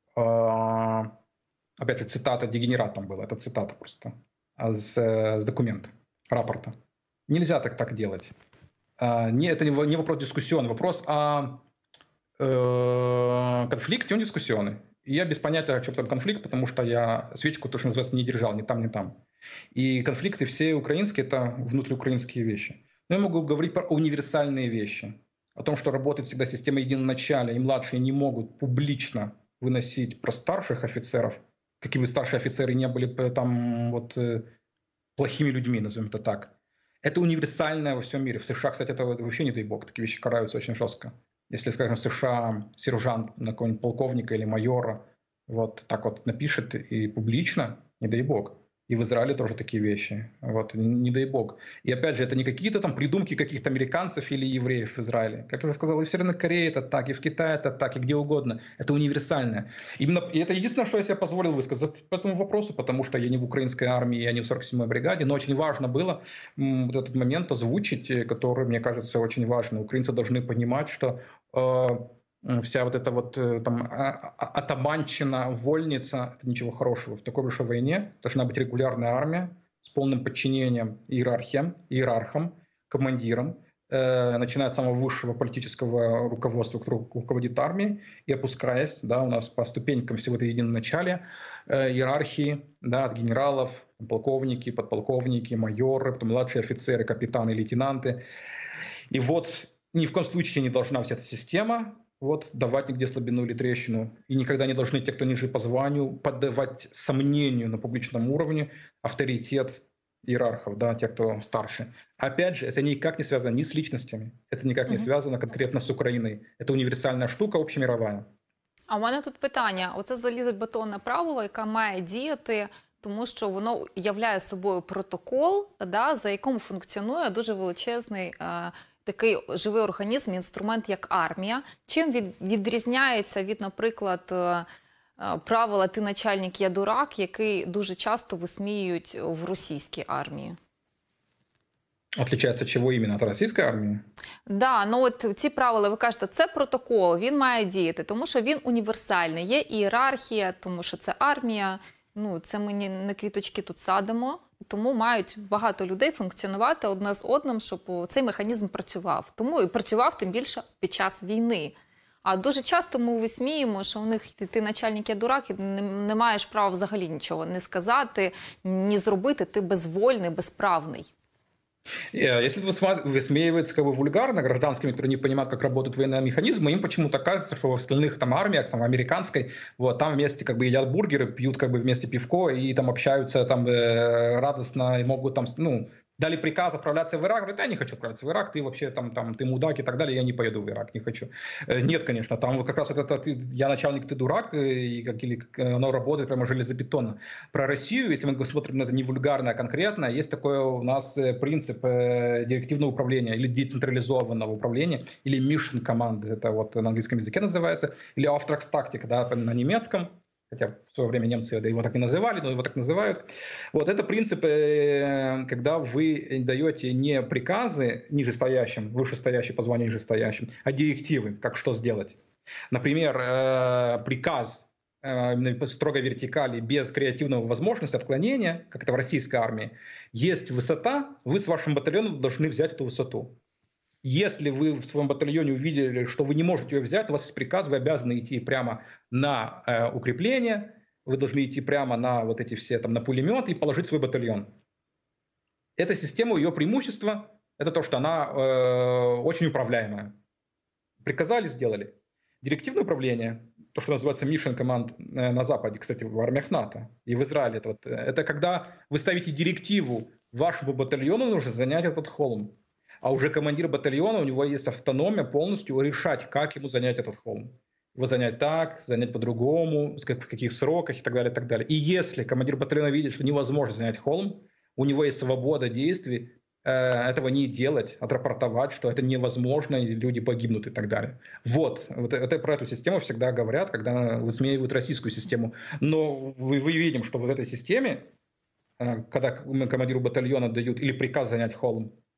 опять же, цитата дегенерат там была, это цитата просто с документа, рапорта. Нельзя так делать. Это не вопрос дискуссионный, вопрос о конфликте, он дискуссионный. И я без понятия, о чем там конфликт, потому что я свечку, то, что называется, не держал ни там, ни там. И конфликты все украинские – это внутриукраинские вещи. Но я могу говорить про универсальные вещи. О том, что работает всегда система единоначалия, и младшие не могут публично выносить про старших офицеров, какие бы старшие офицеры не были там вот плохими людьми, назовем это так. Это универсальное во всем мире. В США, кстати, это вообще не дай бог, такие вещи караются очень жестко. Если, скажем, в США сержант на какого-нибудь полковника или майора вот так вот напишет и публично, не дай бог. И в Израиле тоже такие вещи. Вот, не дай бог. И опять же, это не какие-то там придумки каких-то американцев или евреев в Израиле. Как я уже сказал, и в Северной Корее это так, и в Китае это так, и где угодно. Это универсальное. Именно, и это единственное, что я себе позволил высказать по этому вопросу, потому что я не в украинской армии, я не в 47-й бригаде, но очень важно было вот этот момент озвучить, который, мне кажется, очень важный. Украинцы должны понимать, что вся вот эта вот там атаманщина, вольница, это ничего хорошего. В такой большой войне должна быть регулярная армия с полным подчинением иерархам, командирам, начиная от самого высшего политического руководства, который руководит армией, и опускаясь, да, у нас по ступенькам всего это единоначалия, иерархии, да, от генералов, полковники, подполковники, майоры, потом младшие офицеры, капитаны, лейтенанты. И вот ни в коем случае не должна вся эта система вот, давать нигде слабину или трещину. И никогда не должны те, кто ниже по званию, поддавать сомнению на публичном уровне авторитет иерархов, да, те, кто старше. Опять же, это никак не связано ни с личностями, это никак не связано конкретно с Украиной. Это універсальна штука, общемировая. А у мене тут питання. Оце залізобетонне правило, яке має діяти, тому що воно являє собою протокол, да, за яким функціонує дуже величезний такий живий організм, інструмент, як армія. Чим відрізняється від, наприклад, правила «ти начальник, я дурак», який дуже часто висміюють в російській армії? Отличается чего именно от російської армії? Да, ну от ці правила, ви кажете, це протокол, він має діяти, тому що він універсальний. Є ієрархія, тому що це армія, ну це ми не квіточки тут садимо, тому мають багато людей функціонувати одне з одним, щоб цей механізм працював. Тому і працював тим більше під час війни. А дуже часто ми висміємо, що у них ти начальник, я дурак, і не маєш права взагалі нічого не сказати, ні зробити, ти безвольний, безправний. Если это высмеивается как бы вульгарно гражданскими, которые не понимают, как работают военные механизмы, им почему-то кажется, что в остальных там армиях, там американской, вот там вместе как бы едят бургеры, пьют как бы вместе пивко и там общаются там радостно и могут там, ну, дали приказ отправляться в Ирак, говорят, я не хочу отправляться в Ирак, ты вообще там ты мудак и так далее, я не поеду в Ирак, не хочу. Нет, конечно, там вот как раз вот это я начальник, ты дурак, и как оно работает прямо железобетонно. Про Россию, если мы смотрим на это не вульгарно, а конкретно, есть такой у нас принцип директивного управления или децентрализованного управления, или mission command, это вот на английском языке называется, или Auftragstactik, да, на немецком. Хотя в свое время немцы его так не называли, но его так называют. Вот это принцип, когда вы даете не приказы нижестоящим, вышестоящим по званию нижестоящим, а директивы, как что сделать. Например, приказ строгой вертикали без креативного возможности отклонения, как это в российской армии, есть высота, вы с вашим батальоном должны взять эту высоту. Если вы в своем батальоне увидели, что вы не можете ее взять, у вас есть приказ, вы обязаны идти прямо на укрепление, вы должны идти прямо на вот эти все, там, на пулемет и положить свой батальон. Эта система, ее преимущество, это то, что она очень управляемая. Приказали, сделали. Директивное управление, то, что называется mission command на Западе, кстати, в армиях НАТО и в Израиле, это когда вы ставите директиву вашему батальону, нужно занять этот холм. А уже командир батальона, у него есть автономия полностью решать, как ему занять этот холм. Его занять так, занять по-другому, в каких сроках и так далее, и так далее. И если командир батальона видит, что невозможно занять холм, у него есть свобода действий, этого не делать, отрапортовать, что это невозможно, и люди погибнут и так далее. Вот это про эту систему всегда говорят, когда высмеивают российскую систему. Но мы видим, что в этой системе, когда командиру батальона дают или приказ занять холм,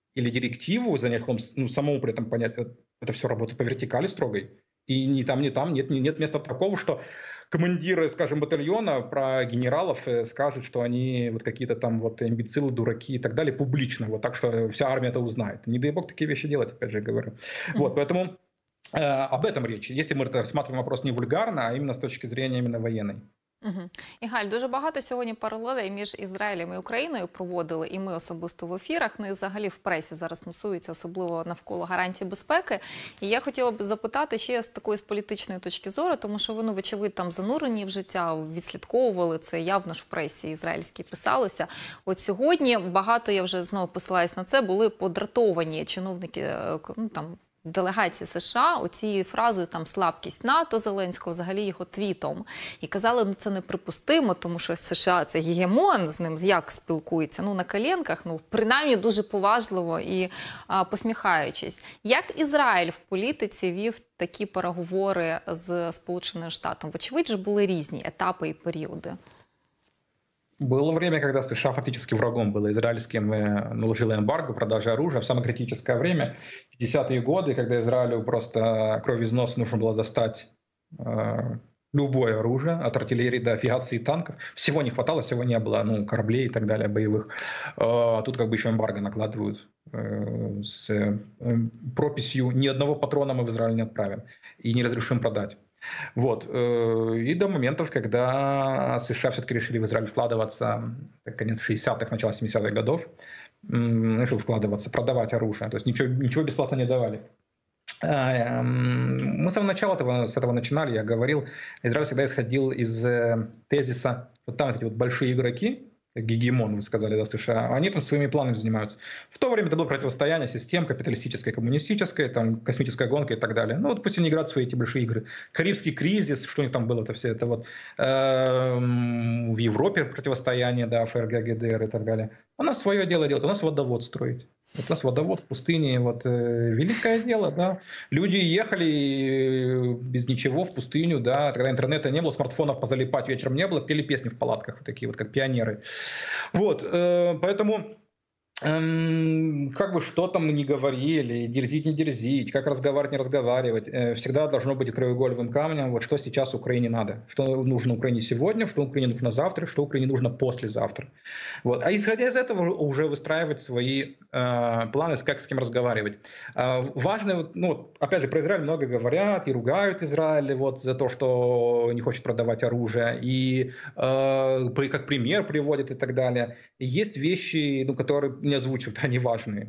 или директиву за них, ну, самому при этом понять, это все работает по вертикали строгой. И ни там, ни там нет места такого, что командиры, скажем, батальона про генералов скажут, что они вот какие-то там вот имбецилы, дураки и так далее, публично, вот так, что вся армия это узнает. Не дай бог такие вещи делать, опять же говорю. Вот, поэтому об этом речь, если мы рассматриваем вопрос не вульгарно, а именно с точки зрения именно военной. Угу. І, Галь, дуже багато сьогодні паралелей між Ізраїлем і Україною проводили, і ми особисто в ефірах, ну і взагалі в пресі зараз мусуються, особливо навколо гарантій безпеки. І я хотіла б запитати ще з такої з політичної точки зору, тому що вони, вочевидь, там занурені в життя, відслідковували це, явно ж в пресі ізраїльській писалося. От сьогодні багато, я вже знову посилаюсь на це, були подратовані чиновники, ну там, делегації США оцією фразою там слабкість НАТО Зеленського, взагалі його твітом. І казали, ну це неприпустимо, тому що США це гегемон, з ним як спілкується, ну на коленках, ну принаймні дуже поважливо і посміхаючись. Як Ізраїль в політиці вів такі переговори з Сполученими Штатами? Вочевидь же були різні етапи і періоди. Было время, когда США фактически врагом было израильским, наложило эмбарго продажи оружия в самое критическое время, 50-е годы, когда Израилю просто кровь из носа нужно было достать любое оружие, от артиллерии до авиации и танков. Всего не хватало, всего не было, ну, кораблей и так далее, боевых. Тут как бы еще эмбарго накладывают с прописью: ни одного патрона мы в Израиль не отправим и не разрешим продать. Вот. И до моментов, когда США все-таки решили в Израиль вкладываться, так, конец 60-х, начало 70-х годов, решил вкладываться, продавать оружие. То есть ничего бесплатно не давали. Мы с самого начала с этого начинали, я говорил, Израиль всегда исходил из тезиса, вот там эти вот большие игроки, гегемон, вы сказали, да, США, они там своими планами занимаются. В то время это было противостояние систем капиталистической, коммунистической, там, космическая гонка и так далее. Ну вот пусть они играют в свои эти большие игры. Карибский кризис, что у них там было, это все это вот. В Европе противостояние, да, ФРГ, ГДР и так далее. У нас свое дело делать, у нас водовод строить. Вот у нас водовод в пустыне, вот великое дело, да. Люди ехали без ничего в пустыню, да, тогда интернета не было, смартфонов позалипать вечером не было, пели песни в палатках, вот такие вот, как пионеры. Вот, поэтому как бы что там ни говорили, дерзить, не дерзить, как разговаривать, не разговаривать, всегда должно быть краеугольным камнем, вот что сейчас Украине надо, что нужно Украине сегодня, что Украине нужно завтра, что Украине нужно послезавтра. Вот. А исходя из этого уже выстраивать свои планы, как с кем разговаривать. Важно, ну, опять же, про Израиль много говорят и ругают Израиль вот, за то, что не хочет продавать оружие, и как пример приводят и так далее. И есть вещи, ну, которые не озвучивают, они важные.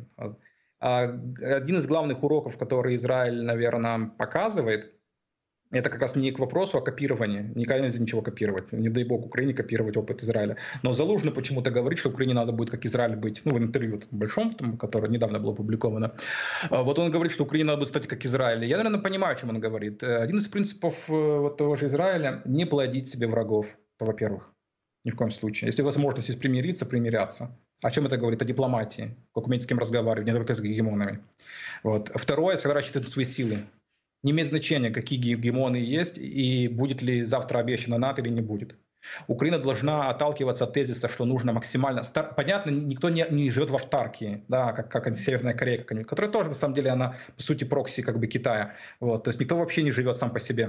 Один из главных уроков, который Израиль, наверное, показывает, это как раз не к вопросу о копировании. Никогда нельзя ничего копировать. Не дай бог Украине копировать опыт Израиля. Но Залужный почему-то говорит, что Украине надо будет как Израиль быть. Ну, в интервью большом, которое недавно было опубликовано. Вот он говорит, что Украине надо будет стать как Израиль. Я, наверное, понимаю, о чем он говорит. Один из принципов вот того же Израиля — не плодить себе врагов, во-первых. Ни в коем случае. Если возможность есть примириться, примиряться. О чем это говорит? О дипломатии. Как уметь с кем разговаривать, не только с гегемонами. Вот. Второе — всегда рассчитывать на свои силы. Не имеет значения, какие гегемоны есть и будет ли завтра обещано НАТО или не будет. Украина должна отталкиваться от тезиса, что нужно максимально... Понятно, никто не живет в автаркии, да, как Северная Корея, которая тоже, на самом деле, она, по сути, прокси как бы Китая. Вот. То есть никто вообще не живет сам по себе.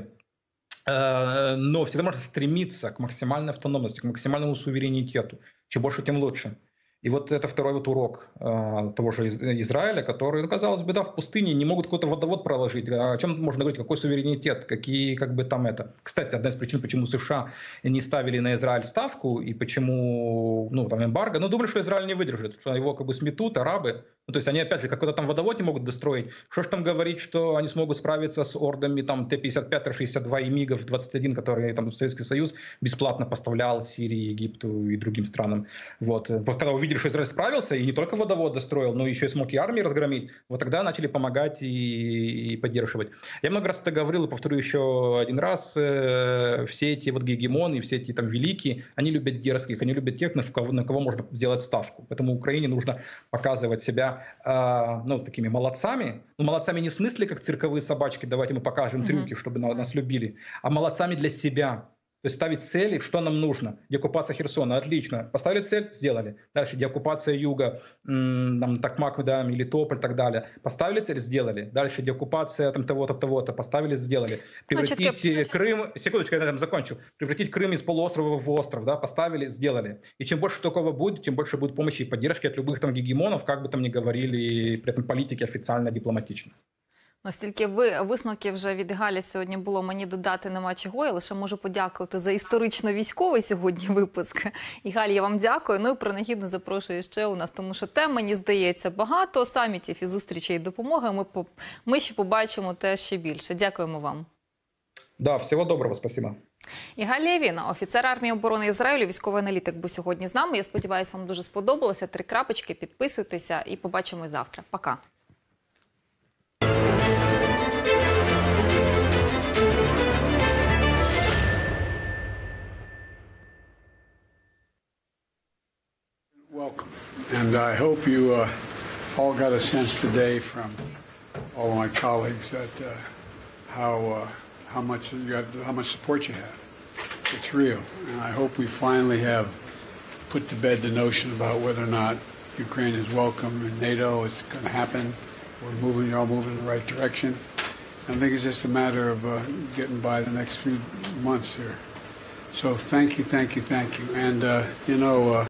Но всегда можно стремиться к максимальной автономности, к максимальному суверенитету. Чем больше, тем лучше. И вот это второй вот урок того же Израиля, который, ну, казалось бы, да, в пустыне не могут какой-то водовод проложить. О чем можно говорить? Какой суверенитет? Какие, как бы там это? Кстати, одна из причин, почему США не ставили на Израиль ставку и почему, ну, там эмбарго, ну, думали, что Израиль не выдержит, что его как бы сметут арабы. Ну, то есть они, опять же, какой-то там водовод не могут достроить. Что ж там говорить, что они смогут справиться с ордами там Т-55, Т-62 и МиГов-21, которые там Советский Союз бесплатно поставлял Сирии, Египту и другим странам. Вот. Когда увидели, что Израиль справился и не только водовод достроил, но еще и смог и армии разгромить, вот тогда начали помогать и поддерживать. Я много раз это говорил и повторю еще один раз. Все эти вот гегемоны, все эти там великие, они любят дерзких, они любят тех, на кого можно сделать ставку. Поэтому Украине нужно показывать себя, ну, такими молодцами. Ну, молодцами не в смысле, как цирковые собачки, давайте мы покажем трюки, чтобы нас любили, а молодцами для себя. То есть ставить цели, что нам нужно. Деоккупация Херсона, отлично. Поставили цель, сделали. Дальше деоккупация юга, там, Токмак, да, Мелитополь и так далее. Поставили цель, сделали. Дальше деоккупация там, того-то, того-то. Поставили, сделали. Превратить Крым, секундочку, я там закончу. Превратить Крым из полуострова в остров, да, поставили, сделали. И чем больше такого будет, тем больше будет помощи и поддержки от любых там гегемонов, как бы там ни говорили, при этом политики официально, дипломатично. Ну, стільки висновків вже від Галі сьогодні було, мені додати нема чого. Я лише можу подякувати за історично-військовий сьогодні випуск. І, Галі, я вам дякую. Ну і принагідно запрошую ще у нас, тому що тем, мені здається, багато самітів і зустрічей і допомоги. Ми ще побачимо те ще більше. Дякуємо вам. Да, всього доброго, спасибо. Ігаль Лєвін, офіцер армії оборони Ізраїлю, військовий аналітик, був сьогодні з нами. Я сподіваюся, вам дуже сподобалося. 3 крапочки, підписуйтеся і побачимось завтра. Пока. Welcome, and I hope you all got a sense today from all of my colleagues that how much support you have. It's real, and I hope we finally have put to bed the notion about whether or not Ukraine is welcome in NATO. It's going to happen. You're all moving in the right direction. I think it's just a matter of getting by the next few months here. So thank you, and